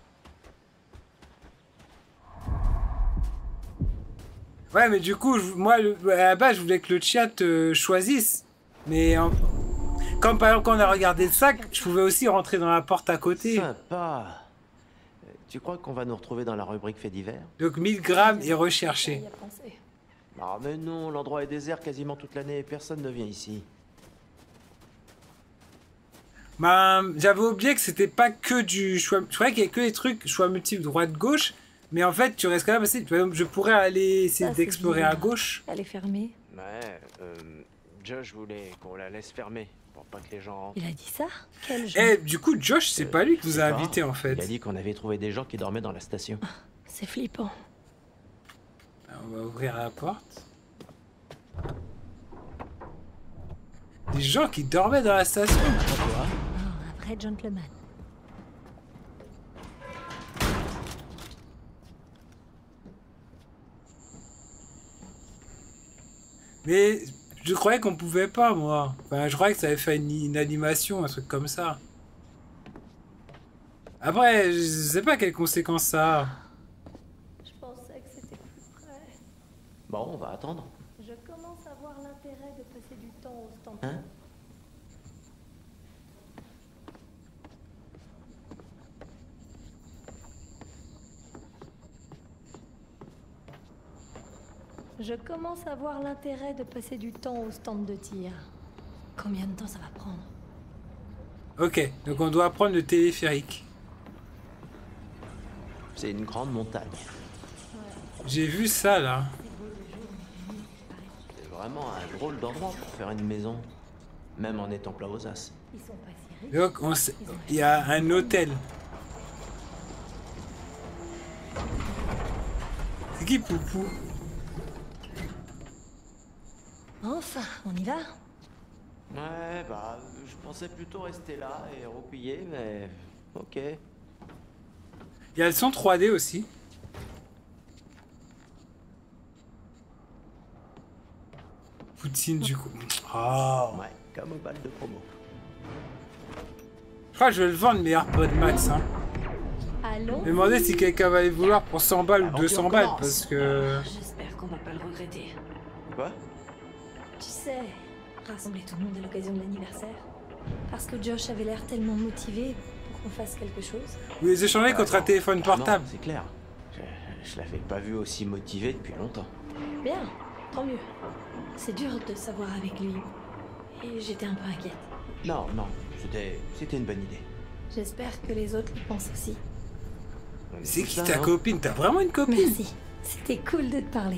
Ouais, mais du coup, moi, à la base, je voulais que le chat choisisse. Mais comme par exemple, quand on a regardé le sac, je pouvais aussi rentrer dans la porte à côté. Sympa. Tu crois qu'on va nous retrouver dans la rubrique fait divers? Donc 1000 grammes est recherché. Ah mais non, l'endroit est désert quasiment toute l'année et personne ne vient ici. Bah, j'avais oublié que c'était pas que du choix. Je croyais qu'il y avait que des trucs choix multiples droite-gauche. Mais en fait, tu restes quand même assez. Par exemple, je pourrais aller essayer d'explorer à gauche. Elle est fermée. Ouais, Josh voulait qu'on la laisse fermer pour pas que les gens rentrent. Il a dit ça? Quel jeu? Eh, du coup, Josh, c'est pas lui qui nous a invités en fait. Il a dit qu'on avait trouvé des gens qui dormaient dans la station. C'est flippant. On va ouvrir la porte. Des gens qui dormaient dans la station. Oh, un vrai gentleman. Mais je croyais qu'on pouvait pas, moi. Enfin, je croyais que ça avait fait une animation, un truc comme ça. Après, je sais pas quelles conséquences ça a. Je pensais que c'était plus près. Bon, on va attendre. Je commence à voir l'intérêt de passer du temps au stand. Hein? Je commence à voir l'intérêt de passer du temps au stand de tir. Combien de temps ça va prendre? Ok, donc on doit prendre le téléphérique. C'est une grande montagne. J'ai vu ça là. C'est vraiment un drôle d'endroit pour faire une maison. Même en étant plat aux as. Ils sont pas si riches. Donc il y a un hôtel. C'est qui Poupou? Enfin, on y va? Ouais, bah, je pensais plutôt rester là et roupiller, mais... Ok. Il y a le son 3D aussi. Poutine du coup. Oh. Ouais, comme au bal de promo. Je crois que je vais le vendre mes AirPods Max. Hein. Allons. Je me demandais si quelqu'un va les vouloir pour 100 balles ou 200 balles parce que... J'espère qu'on va pas le regretter. Quoi? Tu sais, rassembler tout le monde à l'occasion de l'anniversaire. Parce que Josh avait l'air tellement motivé pour qu'on fasse quelque chose. Vous les échangez contre un téléphone portable. C'est clair. Je l'avais pas vu aussi motivé depuis longtemps. Bien, tant mieux. C'est dur de savoir avec lui. Et j'étais un peu inquiète. Non, c'était une bonne idée. J'espère que les autres y pensent aussi. C'est qui ta copine? T'as vraiment une copine? Merci. C'était cool de te parler.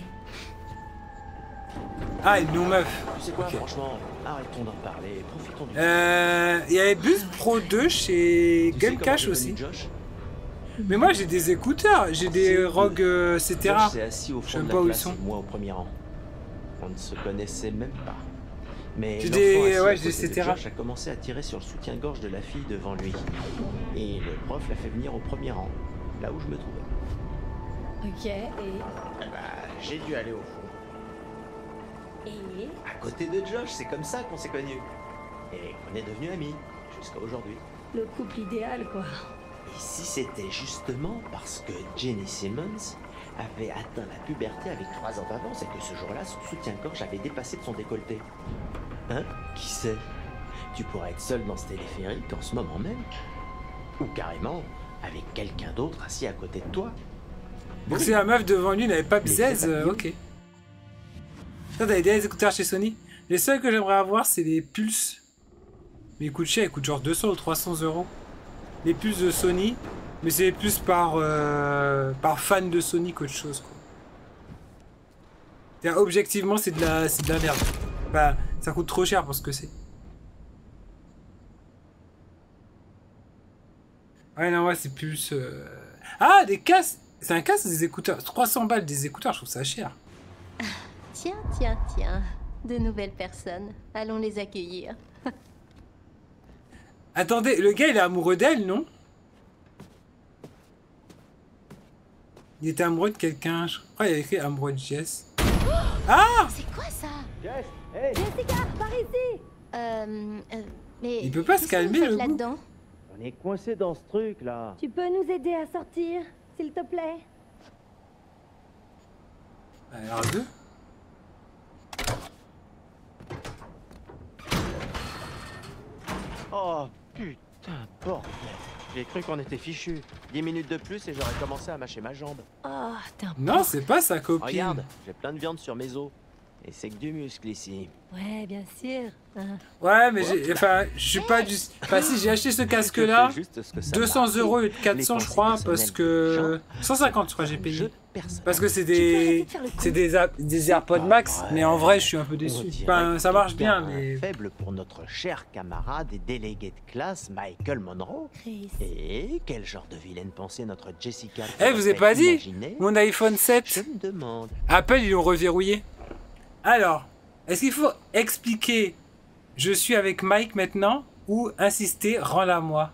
Ah, une non-meuf. Tu sais quoi, franchement, arrêtons d'en parler, profitons du... Il y avait Buzz Pro 2 chez Guncash aussi. Mais moi j'ai des écouteurs, j'ai des Rogue etc. Josh s'est assis au Je fond sais de pas la où ils classe sont. et moi au premier rang. On ne se connaissait même pas. Mais J'ai l'enfant des- assis à ouais, côté j'ai de etc. Josh a commencé à tirer sur le soutien-gorge de la fille devant lui. Et le prof l'a fait venir au premier rang, là où je me trouvais. Ok, et... Eh bah, j'ai dû aller au fond. Et... À côté de Josh, c'est comme ça qu'on s'est connus. Et qu'on est devenus amis, jusqu'à aujourd'hui. Le couple idéal, quoi. Et si c'était justement parce que Jenny Simmons avait atteint la puberté avec 3 ans d'avance et que ce jour-là, son soutien-gorge avait dépassé de son décolleté. Hein? Qui sait? Tu pourrais être seul dans ce téléphérique en ce moment même. Ou carrément avec quelqu'un d'autre assis à côté de toi. Donc si la meuf devant lui n'avait pas bzaise, ok. Toi t'avais des écouteurs chez Sony? Les seuls que j'aimerais avoir c'est les Pulse. Mais ils coûtent cher, ils coûtent genre 200 ou 300 euros. Les Pulse de Sony, mais c'est plus par fan de Sony qu'autre chose quoi. C'est-à-dire, objectivement c'est de la merde. Bah ça coûte trop cher pour ce que c'est. Ouais non ouais c'est Pulse. Ah des casques. C'est un casque ou des écouteurs? 300 balles des écouteurs, je trouve ça cher. Tiens, tiens, tiens. De nouvelles personnes. Allons les accueillir. Attendez, le gars il est amoureux d'elle, non? Il était amoureux de quelqu'un, je crois qu'il avait écrit amoureux de Jess. Ah! C'est quoi ça? Jess, hey! Jessica, par ici! Mais Il peut pas se qu'est-ce que vous calmer, faites le là-dedans? On est coincé dans ce truc là. Tu peux nous aider à sortir, s'il te plaît? Alors deux. Oh putain, bordel. J'ai cru qu'on était fichus. 10 minutes de plus et j'aurais commencé à mâcher ma jambe. Oh, t'es un Non, c'est pas sa copine. Regarde, j'ai plein de viande sur mes os. Et c'est que du muscle ici. Ouais, bien sûr. Hein. Ouais, mais enfin, je suis pas du. Enfin, si j'ai acheté ce casque-là, 200 € et 400, je crois, parce que 150, je crois, j'ai payé. Parce que c'est des AirPods Max, mais en vrai, je suis un peu déçu. Enfin, ça marche bien, mais. Faible pour notre cher camarade et délégué de classe Michael Monroe. Chris. Et quel genre de vilaine pensée notre Jessica. Eh, vous avez pas dit imaginer? mon iPhone 7. Je me demande. Apple, ils l'ont reverrouillé. Alors, est-ce qu'il faut expliquer je suis avec Mike maintenant ou insister rends-la moi?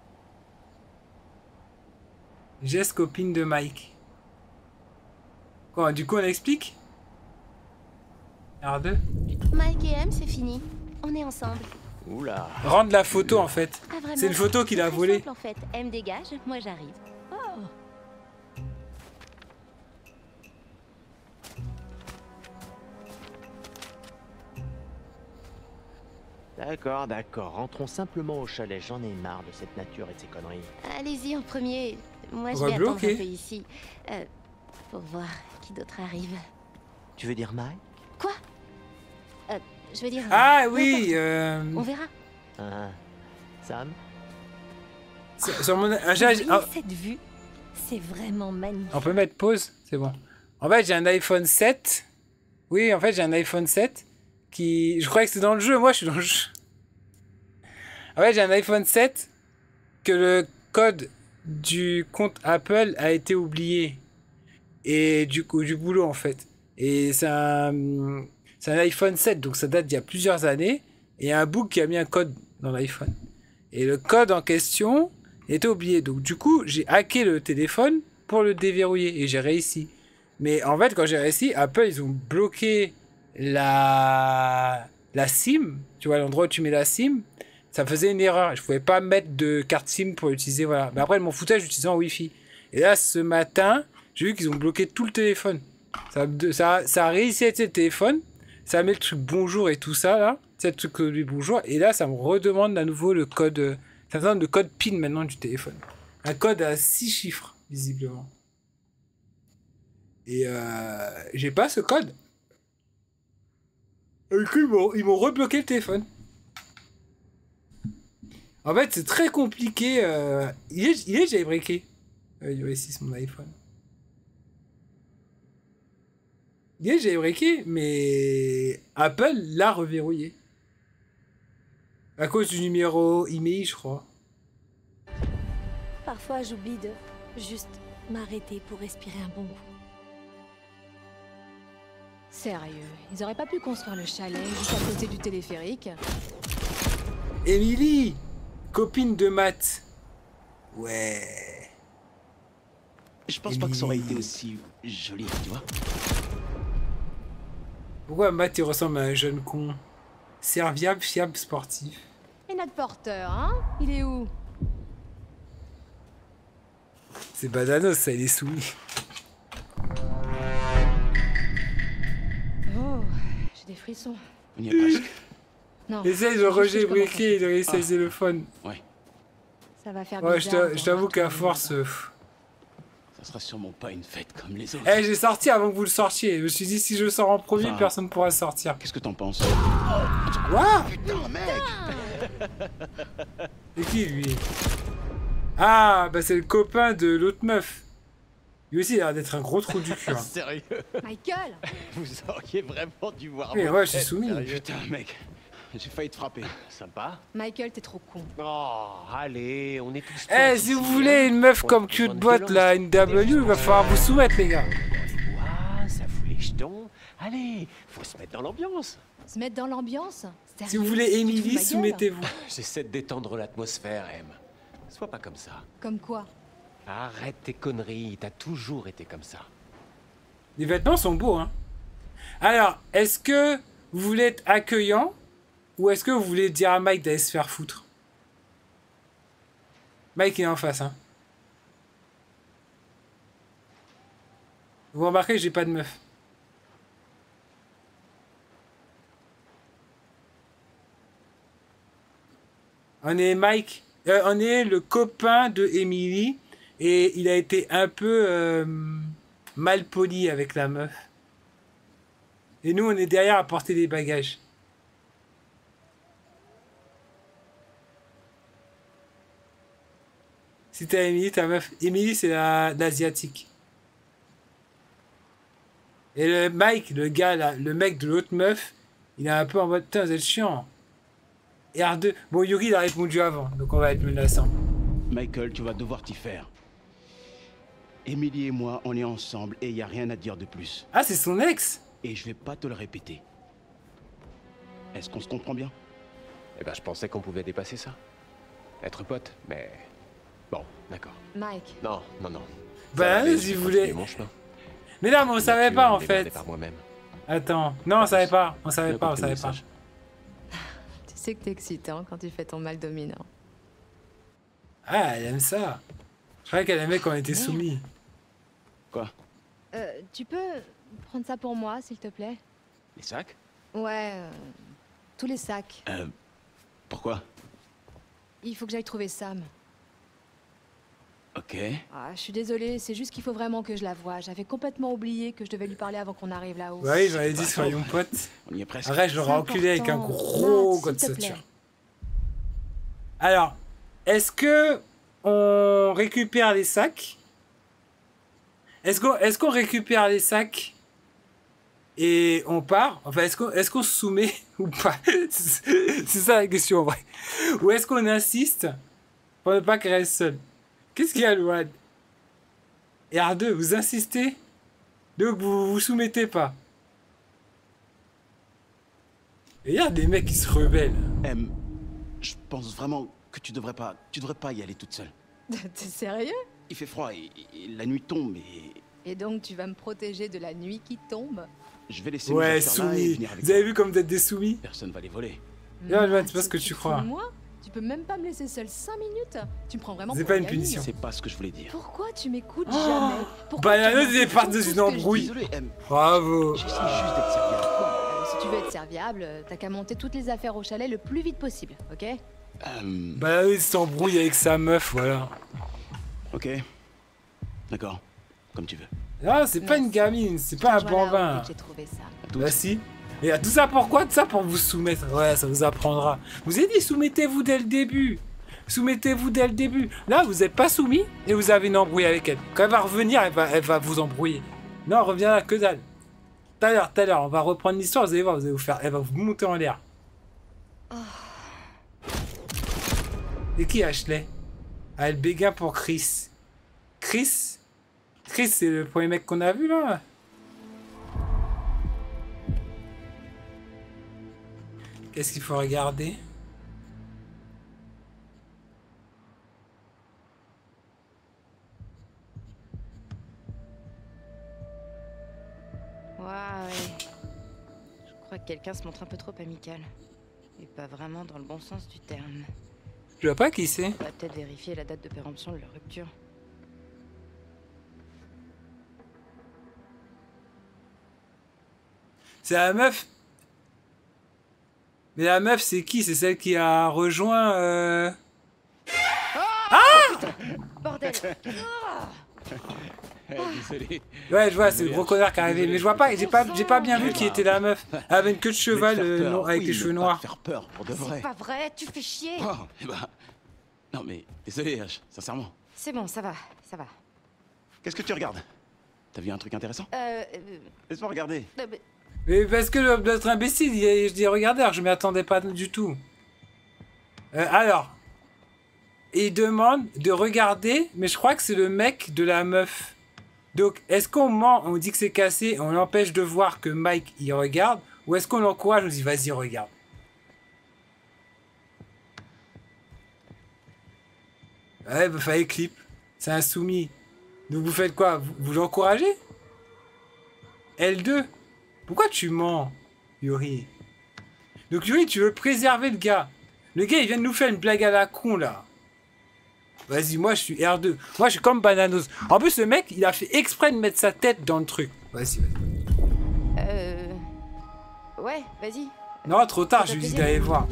Jess, copine de Mike. Bon, du coup, on explique R2. Mike et M, c'est fini. On est ensemble. Oula. Rendre la photo, en fait. Ah, vraiment? C'est une photo qu'il a C'est très volée. simple, en fait. M dégage, moi j'arrive. Oh. D'accord, d'accord. Rentrons simplement au chalet. J'en ai marre de cette nature et de ces conneries. Allez-y en premier. Moi On je va vais attendre un bloquer. peu ici. Pour voir qui d'autre arrive. Tu veux dire Mike? Quoi? Je veux dire... Ah peu oui, importe. On verra. Ah. Sam? sur mon... Vous voyez cette vue, c'est vraiment magnifique. On peut mettre pause, c'est bon. En fait, j'ai un iPhone 7. Oui, en fait, j'ai un iPhone 7 qui... Je croyais que c'était dans le jeu. Moi, je suis dans le jeu. En fait, j'ai un iPhone 7 que le code du compte Apple a été oublié. Et du coup, du boulot, en fait. Et c'est un iPhone 7, donc ça date d'il y a plusieurs années. Et il y a un bug qui a mis un code dans l'iPhone. Et le code en question était oublié. Donc du coup, j'ai hacké le téléphone pour le déverrouiller. Et j'ai réussi. Mais en fait, quand j'ai réussi, Apple, ils ont bloqué la SIM. Tu vois, l'endroit où tu mets la SIM. Ça faisait une erreur. Je pouvais pas mettre de carte SIM pour l'utiliser. Voilà. Mais après, ils m'ont foutu j'utilisais en Wi-Fi. Et là, ce matin, j'ai vu qu'ils ont bloqué tout le téléphone. Ça a réussi à être le téléphone. Ça met le truc bonjour et tout ça, là. C'est le truc lui bonjour. Et là, ça me redemande à nouveau le code. Ça me demande le code PIN maintenant du téléphone. Un code à 6 chiffres, visiblement. Et j'ai pas ce code. Et du coup, ils m'ont rebloqué le téléphone. En fait, c'est très compliqué. Il est jailbreaké. ici, c'est mon iPhone. Il est jailbreaké, mais Apple l'a reverrouillé. À cause du numéro IMEI, je crois. Parfois, j'oublie de juste m'arrêter pour respirer un bon coup. Sérieux, ils auraient pas pu construire le chalet juste à côté du téléphérique? Émilie, copine de Matt. Ouais. Je pense pas que ça aurait été aussi joli, tu vois. Pourquoi Matt il ressemble à un jeune con? Serviable, fiable, sportif. Et notre porteur, hein? Il est où? C'est badanos, ça, il est soumis. Oh, j'ai des frissons. On y est presque. Non. Essaye de rejailbreaker et de réessayer le phone. Ouais. Ça va faire Ouais, bizarre. je t'avoue qu'à force... Ça sera sûrement pas une fête comme les autres. Eh, j'ai sorti avant que vous le sortiez. Je me suis dit, si je sors en premier, Enfin, personne ne pourra sortir. Qu'est-ce que t'en penses? Quoi? Putain, mec! C'est qui, lui? Ah, bah c'est le copain de l'autre meuf. Lui aussi, il a l'air d'être un gros trou du cul. Hein. Sérieux? Michael! Vous auriez vraiment dû voir. Oui, mon ouais, je suis tête, soumis. sérieux. Putain, mec. J'ai failli te frapper. Sympa? Michael, t'es trop con. Oh, allez, on est tous... Eh, si vous voulez une meuf comme Cutebot, là, une W, il va falloir vous soumettre, les gars. Ouah, ça fout les jetons. Allez, faut se mettre dans l'ambiance. Se mettre dans l'ambiance? Si vous voulez Émilie, soumettez-vous. J'essaie de détendre l'atmosphère, M. Sois pas comme ça. Comme quoi? Arrête tes conneries, t'as toujours été comme ça. Les vêtements sont beaux, hein. Alors, est-ce que vous voulez être accueillant ou est-ce que vous voulez dire à Mike d'aller se faire foutre? Mike, il est en face, hein. Vous remarquez, j'ai pas de meuf. On est Mike, on est le copain de Emily et il a été un peu mal poli avec la meuf. Et nous, on est derrière à porter des bagages. Si t'as Emily, ta meuf. Emily, c'est l'asiatique. Et le Mike, le gars, là, le mec de l'autre meuf, il est un peu en mode, putain, vous êtes chiant. Et R2. Bon, Yuri, il a répondu avant, donc on va être menaçant. Michael, tu vas devoir t'y faire. Emily et moi, on est ensemble et il y a rien à dire de plus. Ah, c'est son ex? Et je vais pas te le répéter. Est-ce qu'on se comprend bien? Eh ben, je pensais qu'on pouvait dépasser ça. Être pote, mais... Bon, d'accord. Mike. Non, non, non. Bah, Ça va, si je vous vais voulez... continuer mon chemin. Mais non, mais on savait pas en fait. Par moi-même. Attends, non, on savait pas. On savait pas, on savait pas. Tu sais que t'es excitant quand tu fais ton mal dominant. Ah, elle aime ça. Je croyais qu'elle aimait quand on était soumis. Quoi? Tu peux prendre ça pour moi, s'il te plaît? Les sacs? Ouais, tous les sacs. Pourquoi? Il faut que j'aille trouver Sam. Ok. Ah, je suis désolée, c'est juste qu'il faut vraiment que je la voie. J'avais complètement oublié que je devais lui parler avant qu'on arrive là-haut. Bah oui, j'avais dit soyons potes. On y est presque. Arrête, je l'aurais enculé avec un gros code sauture. Alors, est-ce que on récupère les sacs? Est-ce qu'on récupère les sacs et on part? Enfin, est-ce qu'on se soumet ou pas? C'est ça la question en vrai. Ou est-ce qu'on insiste pour ne pas qu'elle reste seule? Qu'est-ce qu'il y a, Louane? Et R2, vous insistez? Donc vous vous soumettez pas. Et il y a des mecs qui se rebellent. Je pense vraiment que tu devrais pas y aller toute seule. T'es sérieux? Il fait froid et la nuit tombe Et donc tu vas me protéger de la nuit qui tombe? Je vais laisser ouais, mes affaires là et soumis. venir avec Vous avez toi. vu comme vous êtes des soumis? Personne va les voler. Non, c'est pas ce que tu crois. Moi? Tu peux même pas me laisser seule 5 minutes? Tu me prends vraiment C'est pour pas une gamine. punition. C'est pas ce que je voulais dire. Pourquoi tu m'écoutes Oh jamais? Pourquoi Bananeuse tu est partie dans une embrouille. Désolé, Bravo. j'essaie juste d'être serviable. Si tu veux être serviable, t'as qu'à monter toutes les affaires au chalet le plus vite possible, ok? Bananeuse s'embrouille avec sa meuf, voilà. Ok. D'accord. Comme tu veux. Non, c'est pas une gamine, c'est pas un bambin. J'ai trouvé ça. Bah si. Et tout ça pourquoi? Tout ça pour vous soumettre. Ouais, ça vous apprendra. Vous avez dit soumettez-vous dès le début. Soumettez-vous dès le début. Là, vous n'êtes pas soumis et vous avez une embrouille avec elle. Quand elle va revenir, elle va vous embrouiller. Non, elle revient là, que dalle. Tout à l'heure, on va reprendre l'histoire, vous allez voir, vous allez vous faire. Elle va vous monter en l'air. Et qui Ashley? Ah, elle béguin pour Chris. Chris, c'est le premier mec qu'on a vu là. Qu'est-ce qu'il faut regarder? Ouais. Je crois que quelqu'un se montre un peu trop amical. Et pas vraiment dans le bon sens du terme. Je vois pas qui c'est. On va peut-être vérifier la date de péremption de leur rupture. C'est la meuf. Mais la meuf, c'est qui? C'est celle qui a rejoint. Ah! Bordel! Désolé. Ouais, je vois, c'est le gros connard qui est arrivé. Mais je vois pas, j'ai pas bien vu qui était la meuf. Elle avait une queue de cheval avec les cheveux noirs. Faire peur pour de vrai. C'est pas vrai, tu fais chier! Oh, eh ben... Non mais, désolé, H, sincèrement. C'est bon, ça va, ça va. Qu'est-ce que tu regardes? T'as vu un truc intéressant? Laisse-moi regarder. Mais parce que notre imbécile, je dis regardez, alors je m'y attendais pas du tout. Alors, il demande de regarder, mais je crois que c'est le mec de la meuf. Donc, est-ce qu'on ment, on dit que c'est cassé, on l'empêche de voir que Mike il regarde, ou est-ce qu'on l'encourage, on dit vas-y regarde. Ouais, bah fallait clip. C'est un soumis. Donc vous faites quoi? Vous l'encouragez? L2? Pourquoi tu mens, Yuri? Donc Yuri, tu veux préserver le gars. Le gars, il vient de nous faire une blague à la con, là. Vas-y, moi, je suis R2. Moi, je suis comme Bananos. En plus, le mec, il a fait exprès de mettre sa tête dans le truc. Vas-y. Ouais, vas-y. Non, trop tard, je lui dis d'aller voir.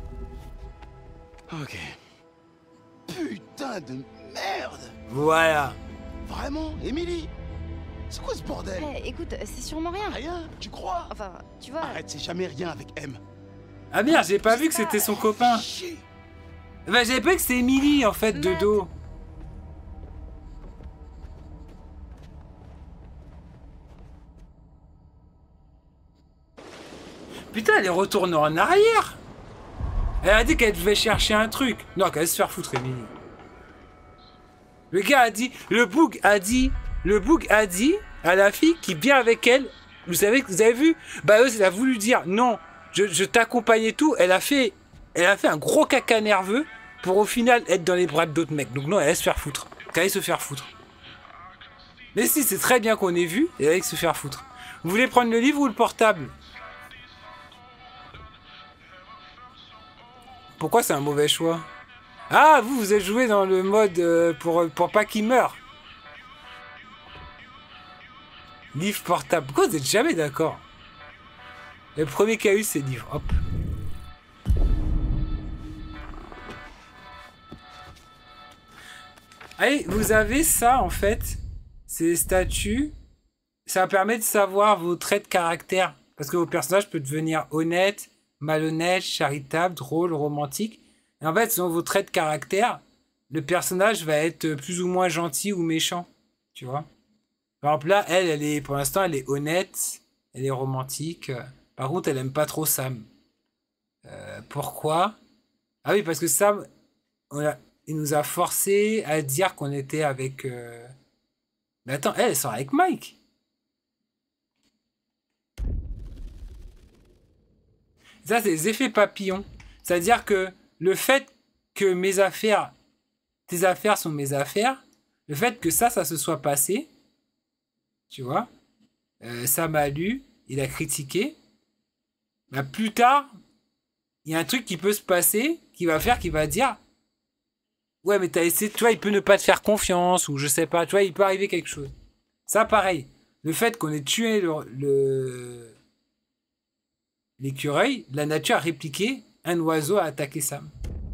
Ok. Putain de merde! Voilà. Vraiment, Emily? C'est quoi ce bordel? Écoute, c'est sûrement rien. Rien? Tu crois? Enfin, tu vois... Arrête, c'est jamais rien avec M. Ah merde, j'ai pas vu que c'était son copain. Bah, j'avais pas vu que c'était Emily, en fait, de dos. Putain, elle est retournée en arrière. Elle a dit qu'elle devait chercher un truc. Non, qu'elle se faire foutre, Emily. Le gars a dit, le boug a dit à la fille qui vient avec elle, vous avez vu? Bah, eux, elle a voulu dire, non, je t'accompagne et tout. Elle a fait un gros caca nerveux pour au final être dans les bras d'autres mecs. Donc non, elle laisse se faire foutre. Qu'elle aille se faire foutre. Mais si, c'est très bien qu'on ait vu et avec se faire foutre. Vous voulez prendre le livre ou le portable? Pourquoi c'est un mauvais choix? Ah, vous êtes joué dans le mode pour pas qu'il meure. Livre portable. Pourquoi vous êtes jamais d'accord? Le premier qu'il y a eu, c'est livre. Hop. Allez, vous avez ça en fait. Ces statuts. Ça permet de savoir vos traits de caractère. Parce que vos personnages peuvent devenir honnêtes, malhonnêtes, charitables, drôles, romantiques. Et en fait, selon vos traits de caractère, le personnage va être plus ou moins gentil ou méchant. Tu vois? Par exemple, là, elle est, pour l'instant, elle est honnête, elle est romantique. Par contre, elle aime pas trop Sam. Pourquoi? Ah oui, parce que Sam, il nous a forcé à dire qu'on était avec... Mais attends, elle sort avec Mike. Ça, c'est les effets papillons. C'est-à-dire que le fait que tes affaires sont mes affaires, le fait que ça se soit passé, tu vois, ça m'a lu, il a critiqué. Bah, plus tard, il y a un truc qui peut se passer, qui va dire, ouais, mais t'as essayé, tu vois, il peut ne pas te faire confiance, ou je sais pas, tu vois, il peut arriver quelque chose. Ça, pareil. Le fait qu'on ait tué l'écureuil, la nature a répliqué, un oiseau a attaqué Sam.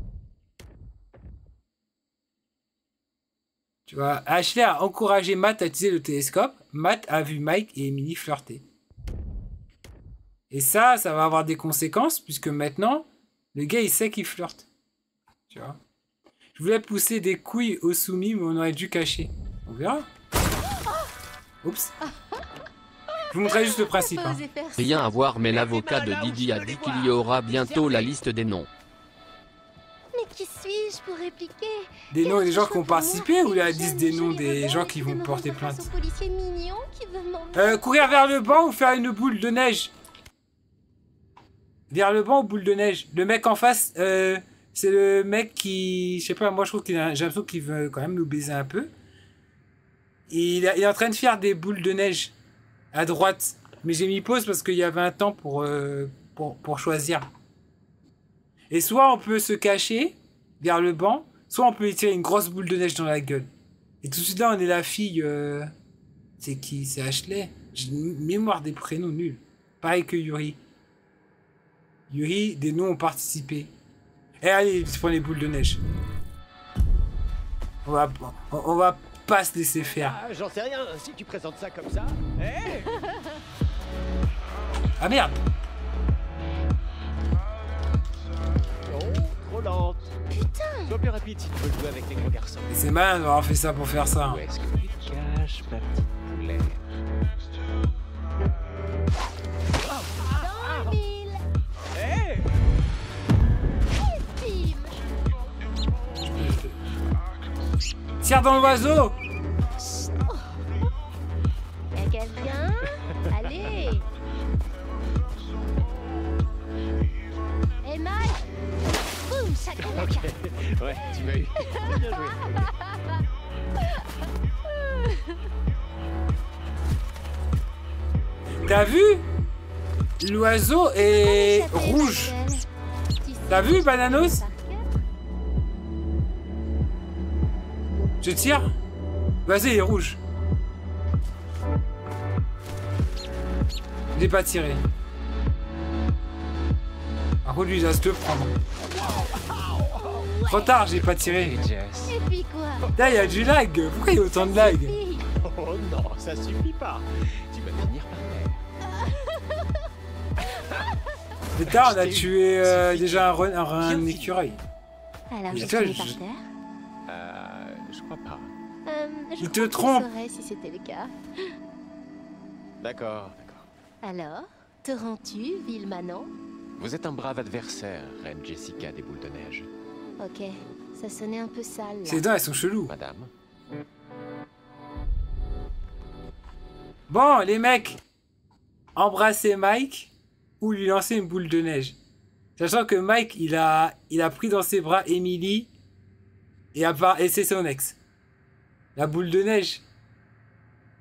Tu vois, Ashley a encouragé Matt à utiliser le télescope. Matt a vu Mike et Emily flirter. Et ça va avoir des conséquences, puisque maintenant, le gars, il sait qu'il flirte. Tu vois. Je voulais pousser des couilles au soumis, mais on aurait dû cacher. On verra. Oups. Je vous montrerai juste le principe. Hein. Rien à voir, mais l'avocat de Didi a dit qu'il y aura bientôt la liste des noms. Mais qui suis-je pour répliquer? Des noms des gens qui ont participé ou la liste des noms des gens qui vont porter plainte? Courir vers le banc ou faire une boule de neige? Vers le banc ou boule de neige? Le mec en face, c'est le mec qui... Je sais pas, moi je trouve j'ai l'impression qu'il veut quand même nous baiser un peu. Il est en train de faire des boules de neige à droite. Mais j'ai mis pause parce qu'il y avait un temps pour choisir. Et soit on peut se cacher vers le banc, soit on peut lui tirer une grosse boule de neige dans la gueule. Et tout de suite là, on est la fille... C'est qui? C'est Ashley. J'ai une mémoire des prénoms nuls. Pareil que Yuri. Yuri, des noms ont participé. Et allez, je prends les boules de neige. On va pas se laisser faire. Ah, j'en sais rien, si tu présentes ça comme ça. Hey Ah merde! Trop lente. Putain! Sois plus rapide si tu veux jouer avec les gros garçons. Et c'est malin d'avoir fait ça pour faire ça. Où est-ce que tu te caches, ma petite poulet? Dans le mille! Hey! Tire dans l'oiseau! Y'a quelqu'un? Allez! Hey Mike! Boum! Chakalaka! Ouais, tu m'as eu. Bien joué. T'as vu? L'oiseau est rouge. T'as vu, Bananos? Je tire? Vas-y, il est rouge. Je l'ai pas tiré. Par contre, lui, il va se le prendre. Trop tard, j'ai pas tiré. Et puis quoi? Là, il y a du lag. Pourquoi il y a autant de lag? Oh non, ça suffit pas. Tu vas finir par terre. Mais tard, on a tué déjà un écureuil. Alors, Mais je toi, suis par terre? Je crois pas. Il te trompe. Je saurais si c'était le cas. D'accord. Alors, te rends-tu, ville manant? Vous êtes un brave adversaire, Reine Jessica des boules de neige. Ok, ça sonnait un peu sale. Là. Ses dents, elles sont cheloues. Madame. Bon, les mecs, embrasser Mike ou lui lancer une boule de neige. Sachant que Mike, il a pris dans ses bras Emily et c'est son ex. La boule de neige.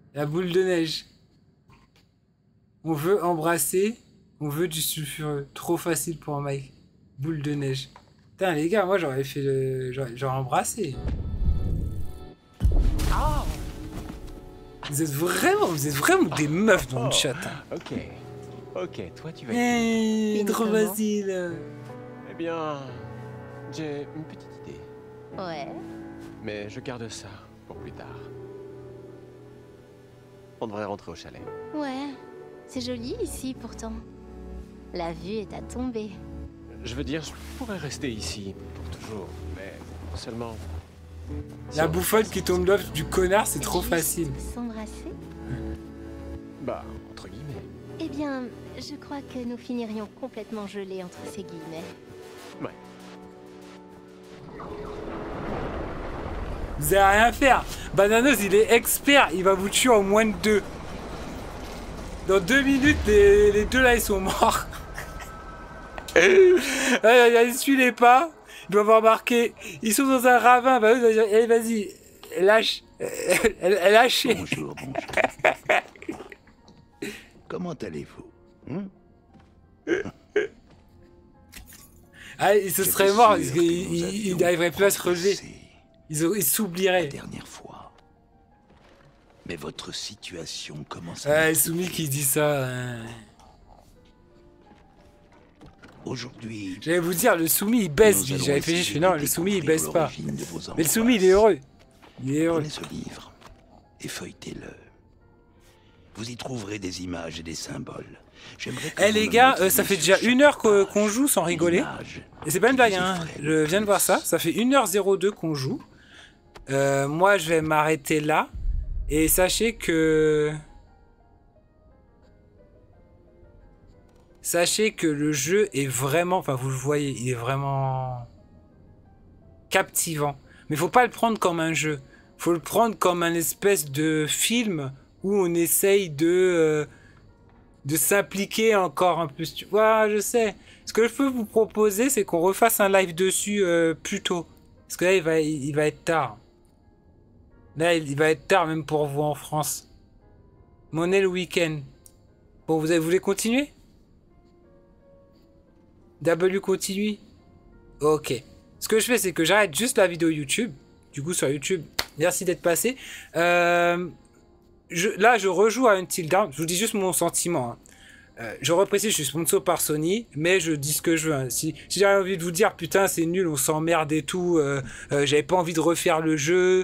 La boule de neige. On veut embrasser. On veut du sulfureux. Trop facile pour Mike. Boule de neige. Putain, les gars, moi j'aurais fait le. J'aurais embrassé. Ah. Vous êtes vraiment des meufs dans le chat. Hein. Ok, toi tu vas... Trop facile. Eh bien, j'ai une petite idée. Ouais. Mais je garde ça pour plus tard. On devrait rentrer au chalet. Ouais. C'est joli ici pourtant. La vue est à tomber. Je veux dire, je pourrais rester ici pour toujours, mais seulement... La bouffonne qui tombe l'œuf du connard, c'est trop facile. S'embrasser? Bah, entre guillemets. Eh bien, je crois que nous finirions complètement gelés entre ces guillemets. Ouais. Vous avez rien à faire. Bananos, il est expert. Il va vous tuer en moins de 2. Dans 2 minutes, les deux là, ils sont morts. Allez, suivez pas. Ils doivent avoir marqué. Ils sont dans un ravin. Bah, allez, vas-y. Lâche. Elle lâche. Bonjour. Comment allez-vous? Ah, il se serait mort. Il n'arriverait plus à se relever. Il s'oublierait. La dernière fois. Mais votre situation commence à... Ouais, Soumi qui dit ça. Aujourd'hui... J'allais vous dire, le Soumi il baisse. J'avais fait juste, non, le Soumi il baisse pas. Mais le Soumi il est heureux. Il est heureux. Prenez ce livre et feuilletez-le. Vous y trouverez des images et des symboles. Eh les gars, ça fait déjà 1 heure qu'on joue sans rigoler. Et c'est pas une blague, hein. Je viens de voir ça. Ça fait 1h02 qu'on joue. Moi, je vais m'arrêter là. Et sachez que... Sachez que le jeu est vraiment... Enfin, vous le voyez, il est vraiment... captivant. Mais faut pas le prendre comme un jeu. Faut le prendre comme un espèce de film où on essaye de s'impliquer encore un peu. Tu vois, je sais. Ce que je peux vous proposer, c'est qu'on refasse un live dessus plus tôt. Parce que là, il va être tard. Là, il va être tard même pour vous en France. Mais on est le week-end. Bon, vous voulez continuer? W continue? Ok. Ce que je fais, c'est que j'arrête juste la vidéo YouTube. Du coup, sur YouTube, merci d'être passé. Là, je rejoue à Until Dawn. Je vous dis juste mon sentiment. Hein. Je reprécise, je suis sponsor par Sony, mais je dis ce que je veux. Hein. Si j'avais envie de vous dire, putain, c'est nul, on s'emmerde et tout, j'avais pas envie de refaire le jeu,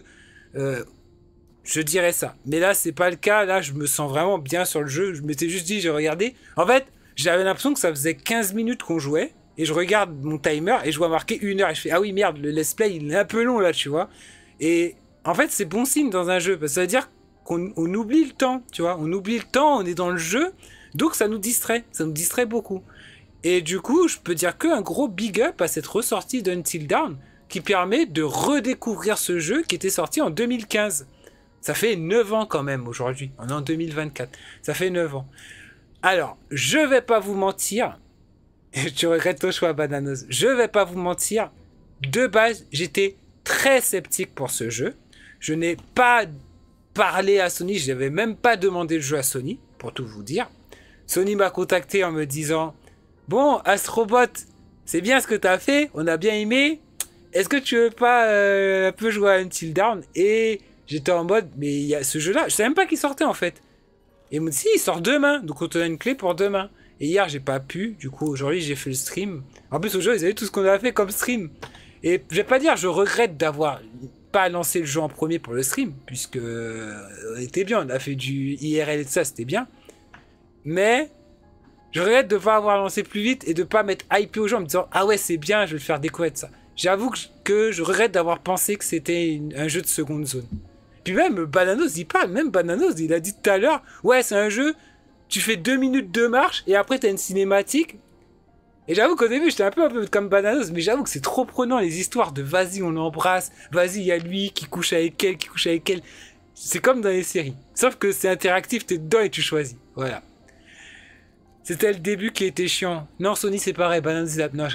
je dirais ça. Mais là, c'est pas le cas. Là, je me sens vraiment bien sur le jeu. Je m'étais juste dit, j'ai regardé. En fait, j'avais l'impression que ça faisait 15 minutes qu'on jouait. Et je regarde mon timer et je vois marquer 1 heure. Et je fais, ah oui, merde, le let's play, il est un peu long là, tu vois. Et en fait, c'est bon signe dans un jeu. Parce que ça veut dire qu'on oublie le temps, tu vois. On oublie le temps, on est dans le jeu. Donc, ça nous distrait. Ça nous distrait beaucoup. Et du coup, je peux dire qu'un gros big up à cette ressortie d'Until Dawn qui permet de redécouvrir ce jeu qui était sorti en 2015. Ça fait 9 ans quand même aujourd'hui. On est en 2024. Ça fait 9 ans. Alors, je vais pas vous mentir. Tu regrettes ton choix, Bananos. Je vais pas vous mentir. De base, j'étais très sceptique pour ce jeu. Je n'ai pas parlé à Sony. Je n'avais même pas demandé le jeu à Sony, pour tout vous dire. Sony m'a contacté en me disant « Bon, Astrobot, c'est bien ce que tu as fait. On a bien aimé. Est-ce que tu veux pas un peu jouer à Until Dawn ?» Et j'étais en mode « Mais il y a ce jeu-là. » Je savais même pas qu'il sortait, en fait. Et il me dit « Si, il sort demain. Donc, on te donne une clé pour demain. » Et hier, j'ai pas pu. Du coup, aujourd'hui, j'ai fait le stream. En plus, aujourd'hui, ils avaient tout ce qu'on a fait comme stream. Et je vais pas dire, je regrette d'avoir pas lancé le jeu en premier pour le stream, puisque on était bien. On a fait du IRL et tout ça, c'était bien. Mais je regrette de pas avoir lancé plus vite et de pas m'être hypé aux gens en me disant, ah ouais, c'est bien, je vais le faire découvrir ça. J'avoue que je regrette d'avoir pensé que c'était un jeu de seconde zone. Puis même, Bananos, il parle. Même Bananos, il a dit tout à l'heure, ouais, c'est un jeu... Tu fais 2 minutes de marche et après t'as une cinématique. Et j'avoue qu'au début j'étais un peu comme Bananos, mais j'avoue que c'est trop prenant les histoires de vas-y on l'embrasse, vas-y il y a lui qui couche avec elle, C'est comme dans les séries. Sauf que c'est interactif, t'es dedans et tu choisis. Voilà. C'était le début qui était chiant. Non, Sony c'est pareil, Bananos non,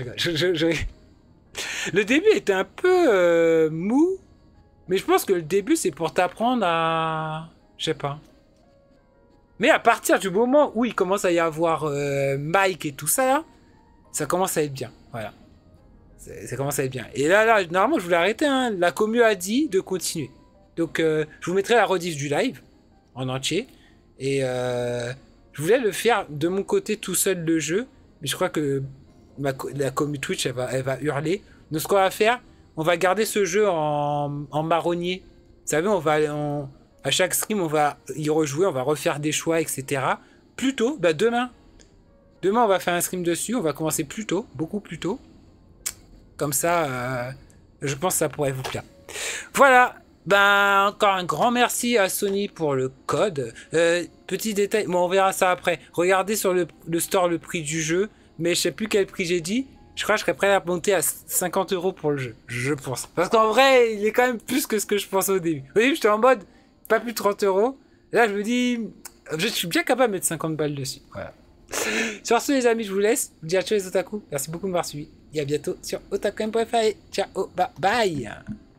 Le début était un peu mou, mais je pense que le début c'est pour t'apprendre à... Je sais pas. Mais à partir du moment où il commence à y avoir Mike et tout ça, là, ça commence à être bien. Voilà. Ça commence à être bien. Et là, normalement, je voulais arrêter. Hein. La commu a dit de continuer. Donc, je vous mettrai la rediff du live en entier. Et je voulais le faire de mon côté tout seul, le jeu. Mais je crois que la commu Twitch, elle va hurler. Donc, ce qu'on va faire, on va garder ce jeu en marronnier. Vous savez, à chaque stream, on va y rejouer, on va refaire des choix, etc. Plus tôt, bah demain. Demain, on va faire un stream dessus. On va commencer plus tôt, beaucoup plus tôt. Comme ça, je pense que ça pourrait vous plaire. Voilà. Ben, encore un grand merci à Sony pour le code. Petit détail, bon, on verra ça après. Regardez sur le store le prix du jeu. Mais je sais plus quel prix j'ai dit. Je crois que je serais prêt à monter à 50 € pour le jeu. Je pense. Parce qu'en vrai, il est quand même plus que ce que je pensais au début. Au début, j'étais en mode pas plus de 30 €. Là, je me dis, je suis bien capable de mettre 50 balles dessus. Voilà. Sur ce, les amis, je vous laisse. Je vous dis à tous les otaku. Merci beaucoup de m'avoir suivi. Et à bientôt sur otaku.fr. Ciao, bye bye.